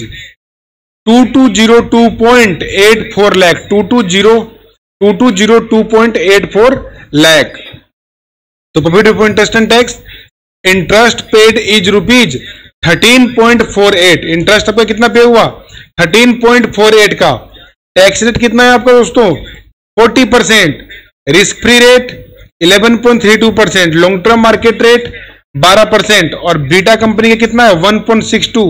two two zero two point eight four lakh, two two zero two two zero two point eight four lakh. तो profit before interest and tax, interest paid is rupees thirteen point four eight. Interest आपका कितना pay हुआ? Thirteen point four eight का। Tax rate कितना है आपका दोस्तों? Forty percent. Risk free rate eleven point three two percent. Long term market rate बारह percent. और बीटा कंपनी का कितना है? One point six two.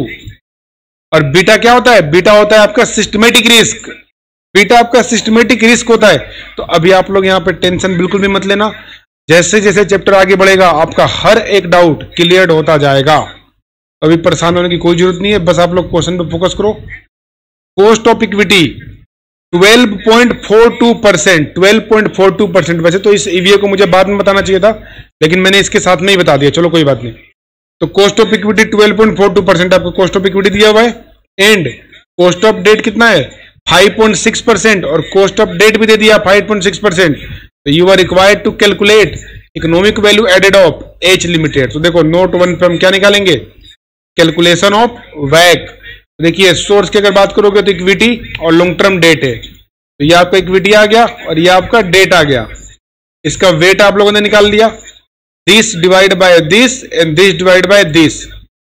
और बीटा क्या होता है? बीटा होता है आपका सिस्टमेटिक रिस्क। बीटा आपका सिस्टमेटिक रिस्क होता है। तो अभी आप लोग यहां पे टेंशन बिल्कुल भी मत लेना, जैसे जैसे चैप्टर आगे बढ़ेगा आपका हर एक डाउट क्लियर होता जाएगा। अभी परेशान होने की कोई जरूरत नहीं है, बस आप लोग क्वेश्चन पे फोकस करो। Cost of equity twelve point four two percent, twelve point four two percent. वैसे तो इस ईवीए को मुझे बाद में बताना चाहिए था, लेकिन मैंने इसके साथ में ही बता दिया, चलो कोई बात नहीं। तो cost of equity twelve point four two percent आपको कॉस्ट ऑफ इक्विटी दिया हुआ है। एंड कॉस्ट ऑफ डेट कितना है? फाइव पॉइंट सिक्स परसेंट और कॉस्ट ऑफ डेट भी दे दिया फाइव पॉइंट सिक्स परसेंट, तो you are required to calculate economic value added of H limited. तो देखो नोट वन पे हम क्या निकालेंगे, कैलकुलेशन ऑफ वैक। देखिए सोर्स की अगर बात करोगे तो इक्विटी और लॉन्ग टर्म डेट है, तो ये आपका इक्विटी आ गया और ये आपका डेट आ गया। इसका वेट आप लोगों ने निकाल लिया, this divide by this and this divide by this.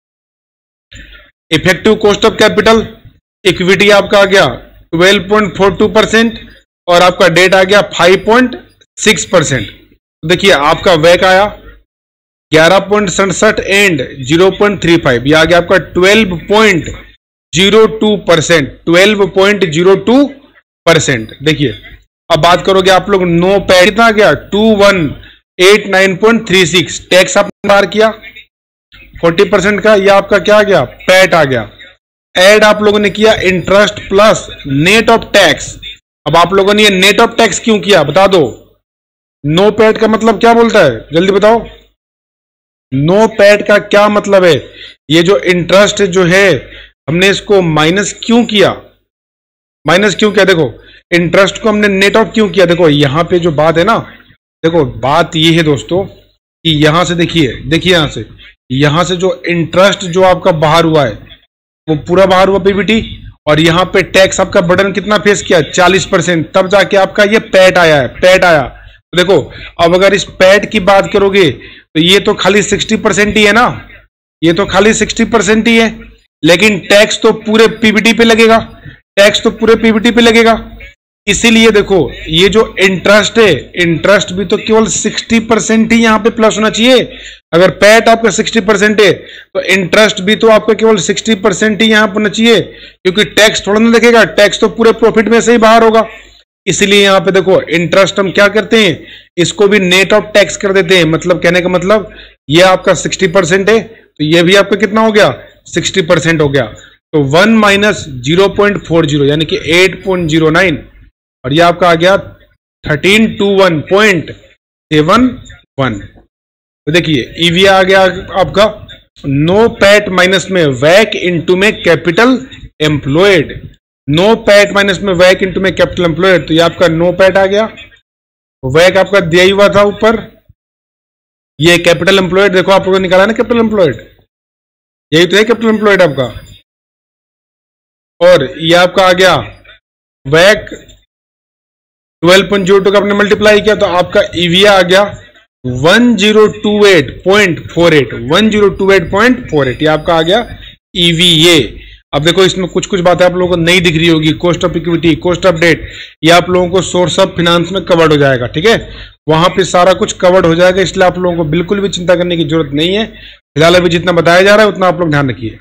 Effective cost of capital, equity आपका आ गया twelve point four two percent और आपका डेट आ गया फाइव पॉइंट सिक्स परसेंट। देखिए आपका वैक आया ग्यारह पॉइंट सड़सठ and zero point three five, यह आ गया आपका twelve point zero two percent, twelve point zero two percent. देखिए अब बात करोगे आप लोग नो पैट कितना आ गया two one eight nine point three six, tax आपने बाहर किया फोर्टी परसेंट का, यह आपका क्या आ गया पैट आ गया। ऐड आप लोगों ने किया interest plus net of tax. अब आप लोगों ने ये नेट ऑफ टैक्स क्यों किया बता दो, नो पैट का मतलब क्या बोलता है जल्दी बताओ, नो पैट का क्या मतलब है। ये जो इंटरेस्ट जो है हमने इसको माइनस क्यों किया, माइनस क्यों किया, देखो इंटरेस्ट को हमने नेट ऑफ क्यों किया। देखो यहां पे जो बात है ना, देखो बात ये है दोस्तों कि यहां से देखिए देखिए यहां से यहां से जो इंटरेस्ट जो आपका बाहर हुआ है वो पूरा बाहर हुआ पीबीटी, और यहाँ पे टैक्स आपका बर्डन कितना फेस किया चालीस परसेंट, तब जाके आपका ये पैट आया है, पैट आया। तो देखो अब अगर इस पैट की बात करोगे तो ये तो खाली सिक्सटी परसेंट ही है ना, ये तो खाली सिक्सटी परसेंट ही है, लेकिन टैक्स तो पूरे पीबीटी पे लगेगा, टैक्स तो पूरे पीबीटी पे लगेगा। इसीलिए देखो ये जो इंटरेस्ट है, इंटरेस्ट भी तो केवल सिक्सटी परसेंट ही यहाँ पे प्लस होना चाहिए। अगर पैट आपका सिक्सटी परसेंट है तो इंटरेस्ट भी तो आपका केवल सिक्सटी परसेंट ही यहाँ पर होना चाहिए, क्योंकि टैक्स थोड़ा ना देखेगा, टैक्स तो पूरे प्रॉफिट में से ही बाहर होगा। इसलिए यहाँ पे देखो इंटरेस्ट हम क्या करते हैं, इसको भी नेट ऑफ टैक्स कर देते हैं। मतलब कहने का मतलब ये आपका सिक्सटी परसेंट है तो ये भी आपका कितना हो गया सिक्सटी परसेंट हो गया। तो one minus zero point four zero यानी कि एट पॉइंट जीरो नाइन और ये आपका आ गया thirteen two one point seven one. तो देखिए ईवी आ गया आपका नो पैट माइनस में वैक इनटू में capital employed, NOPAT minus में वैक इनटू में कैपिटल एम्प्लॉयड, तो ये आपका नो पैट आ गया। वैक आपका दिया ही हुआ था ऊपर, ये कैपिटल एम्प्लॉयड देखो आप लोगों ने निकाला ना कैपिटल एम्प्लॉयड, यही तो है कैपिटल एम्प्लॉयड आपका। और ये आपका आ गया वैक ट्वेल्व पॉइंट जीरो टू का आपने मल्टीप्लाई किया तो आपका ईवीए आ गया one zero two eight point four eight, one zero two eight point four eight, ये आपका आ गया ईवीए। अब देखो इसमें कुछ कुछ बातें आप लोगों को नहीं दिख रही होगी, cost of equity, cost of debt, ये आप लोगों को सोर्स ऑफ फाइनेंस में कवर्ड हो जाएगा, ठीक है, वहां पे सारा कुछ कवर्ड हो जाएगा, इसलिए आप लोगों को बिल्कुल भी चिंता करने की जरूरत नहीं है। फिलहाल अभी जितना बताया जा रहा है उतना आप लोग ध्यान रखिए।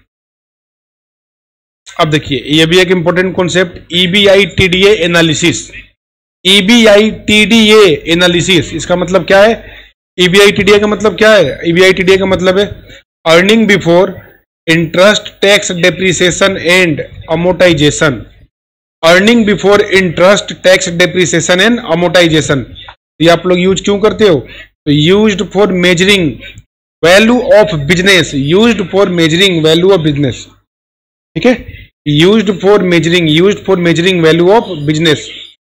अब देखिए ये भी एक important concept, EBITDA analysis. EBITDA analysis इसका मतलब क्या है, ईबीआई टीडीए का मतलब क्या है, ईबीआई टीडीए का मतलब है earning before interest tax depreciation and amortisation, earning before interest tax depreciation and amortisation. ये आप लोग यूज क्यों करते हो, तो used for measuring value of business, used for measuring value of business, ठीक है, used for measuring, used for measuring value of business.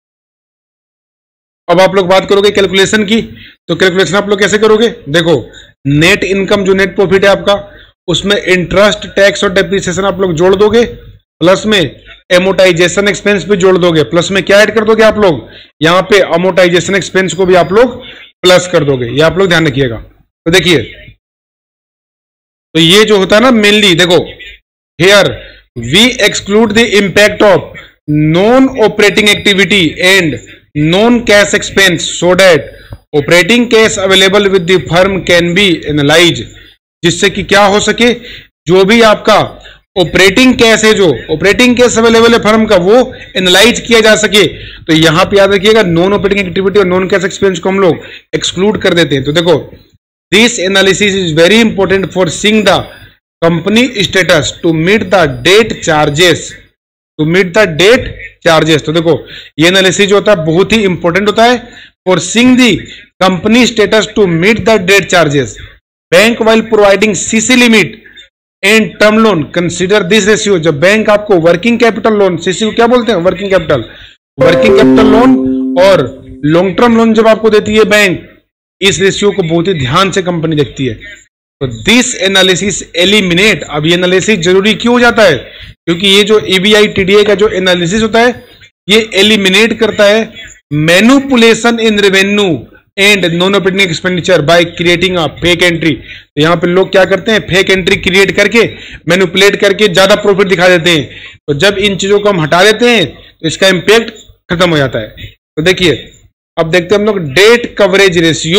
अब आप लोग बात करोगे कैलकुलेशन की, तो कैलकुलेशन आप लोग कैसे करोगे, देखो नेट इनकम जो नेट प्रॉफिट है आपका, उसमें इंटरेस्ट टैक्स और डेप्रिसिएशन आप लोग जोड़ दोगे, प्लस में एमोटाइजेशन एक्सपेंस भी जोड़ दोगे, प्लस में क्या ऐड कर दोगे आप लोग, यहाँ पे अमोटाइजेशन एक्सपेंस को भी आप लोग प्लस कर दोगे, ये आप लोग ध्यान रखिएगा। तो देखिए तो ये जो होता है ना मेनली, देखो here we exclude the impact of non operating activity and non cash expense so that operating cash available with the firm can be analyse, जिससे कि क्या हो सके, जो भी आपका ऑपरेटिंग कैश है, जो ऑपरेटिंग कैश अवेलेबल है फर्म का, वो एनालाइज किया जा सके। तो यहां पे याद रखिएगा नॉन ऑपरेटिंग एक्टिविटी और नॉन कैश एक्सपेंस को हम लोग एक्सक्लूड कर देते हैं। तो देखो this analysis is very important for seeing the company status to meet the debt charges, to meet the debt charges. तो देखो ये एनालिसिस जो होता है बहुत ही इंपॉर्टेंट होता है for seeing the company status to meet the debt charges. Bank while providing CC limit and term loan consider this ratio. जब बैंक आपको वर्किंग कैपिटल लोन, सीसी को क्या बोलते हैं, working capital, working capital loan और long term loan जब आपको देती है बैंक, इस रेशियो को बहुत ही ध्यान से कंपनी देखती है। तो दिस एनालिसिस एलिमिनेट, अब ये एनालिसिस जरूरी क्यों हो जाता है, क्योंकि ये जो ईबीआई टीडीए का जो एनालिसिस होता है ये एलिमिनेट करता है manipulation in revenue and non operating expenditure by creating a fake entry. तो यहां पे लोग क्या करते हैं, फेक एंट्री क्रिएट करके मैनिपुलेट करके ज्यादा प्रॉफिट दिखा देते हैं। तो जब इन चीजों को हम हटा देते हैं तो इसका इंपैक्ट खत्म हो जाता है। तो देखिए अब देखते हैं हम लोग डेट कवरेज रेशियो।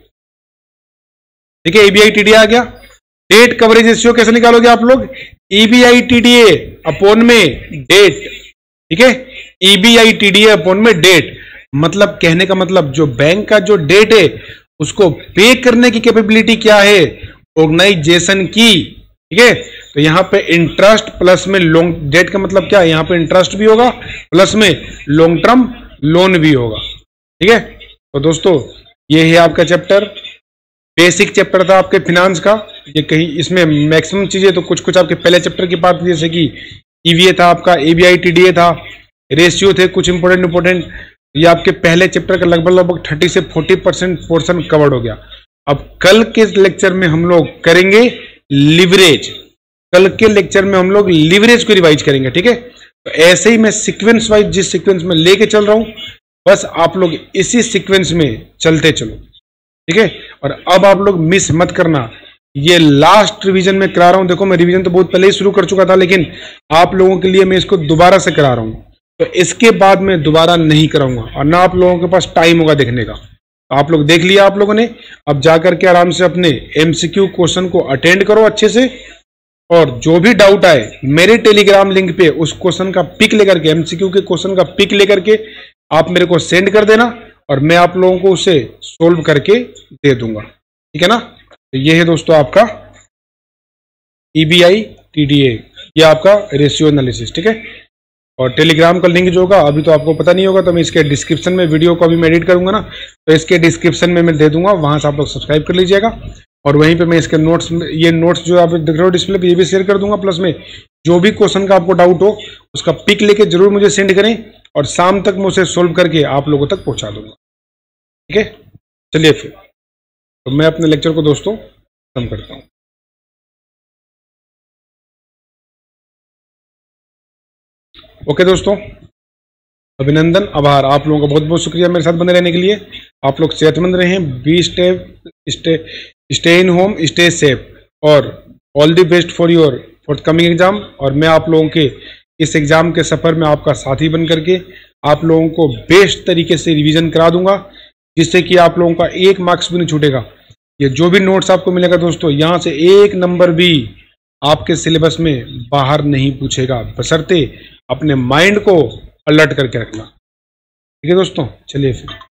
ठीक है, ईबीआई टीडीए आ गया। डेट कवरेज रेशियो कैसे निकालोगे आप लोग, ईबीआई टीडीए अपॉन में डेट। ठीक है, ईबीआई टीडीए अपॉन में डेट, मतलब कहने का मतलब जो बैंक का जो डेट है उसको पे करने की कैपेबिलिटी क्या है ऑर्गेनाइजेशन की। ठीक है, तो यहां पे इंटरेस्ट प्लस में लॉन्ग, डेट का मतलब क्या है, यहां पे इंटरेस्ट भी होगा प्लस में लॉन्ग टर्म लोन भी होगा। ठीक है, तो दोस्तों ये है आपका चैप्टर, बेसिक चैप्टर था आपके फिनांस का। ये कहीं इसमें मैक्सिमम चीजें तो कुछ कुछ आपके पहले चैप्टर की बात, जैसे कि ईवीए था आपका, ईबीआई टीडीए था, रेशियो थे कुछ इंपोर्टेंट इंपोर्टेंट, ये आपके पहले चैप्टर का लगभग लगभग थर्टी से फोर्टी परसेंट पोर्शन कवर्ड हो गया। अब कल के लेक्चर में हम लोग करेंगे लिवरेज, कल के लेक्चर में हम लोग लिवरेज को रिवाइज करेंगे। ठीक है, तो ऐसे ही मैं सीक्वेंस वाइज जिस सीक्वेंस में लेके चल रहा हूं बस आप लोग इसी सीक्वेंस में चलते चलो। ठीक है, और अब आप लोग मिस मत करना, ये लास्ट रिवीजन में करा रहा हूं। देखो मैं रिवीजन तो बहुत पहले ही शुरू कर चुका था, लेकिन आप लोगों के लिए मैं इसको दोबारा से करा रहा हूं। तो इसके बाद मैं दोबारा नहीं कराऊंगा और ना आप लोगों के पास टाइम होगा देखने का। तो आप लोग देख लिया आप लोगों ने, अब जाकर के आराम से अपने एमसीक्यू क्वेश्चन को अटेंड करो अच्छे से, और जो भी डाउट आए मेरे टेलीग्राम लिंक पे उस क्वेश्चन का पिक लेकर के, एमसीक्यू के क्वेश्चन का पिक लेकर के आप मेरे को सेंड कर देना और मैं आप लोगों को उसे सोल्व करके दे दूंगा। ठीक है ना, तो ये है दोस्तों आपका ईबीआई टीडीए, ये आपका रेशियो एनालिसिस। ठीक है, और टेलीग्राम का लिंक जो होगा अभी तो आपको पता नहीं होगा, तो मैं इसके डिस्क्रिप्शन में वीडियो को अभी मैं एडिट करूंगा ना, तो इसके डिस्क्रिप्शन में मैं दे दूंगा, वहां से आप लोग सब्सक्राइब कर लीजिएगा। और वहीं पे मैं इसके नोट्स, ये नोट्स जो आप देख रहे हो डिस्प्ले पे, ये भी शेयर कर दूंगा। प्लस में जो भी क्वेश्चन का आपको डाउट हो उसका पिक लेके जरूर मुझे सेंड करें और शाम तक मैं उसे सोल्व करके आप लोगों तक पहुंचा दूंगा। ठीक है, चलिए फिर तो मैं अपने लेक्चर को दोस्तों खत्म करता हूँ। ओके दोस्तों, अभिनंदन, आभार, आप लोगों का बहुत बहुत शुक्रिया मेरे साथ बने रहने के लिए। आप लोग सेहतमंद रहें, be stay stay stay in home, stay safe, और all the best for your for coming exam. और मैं आप लोगों के इस एग्जाम के सफर में आपका साथी बन करके आप लोगों को बेस्ट तरीके से रिवीजन करा दूंगा, जिससे कि आप लोगों का एक मार्क्स भी नहीं छूटेगा। ये जो भी नोट्स आपको मिलेगा दोस्तों, यहाँ से एक नंबर भी आपके सिलेबस में बाहर नहीं पूछेगा, बशर्ते अपने माइंड को अलर्ट करके रखना। ठीक है दोस्तों, चलिए फिर।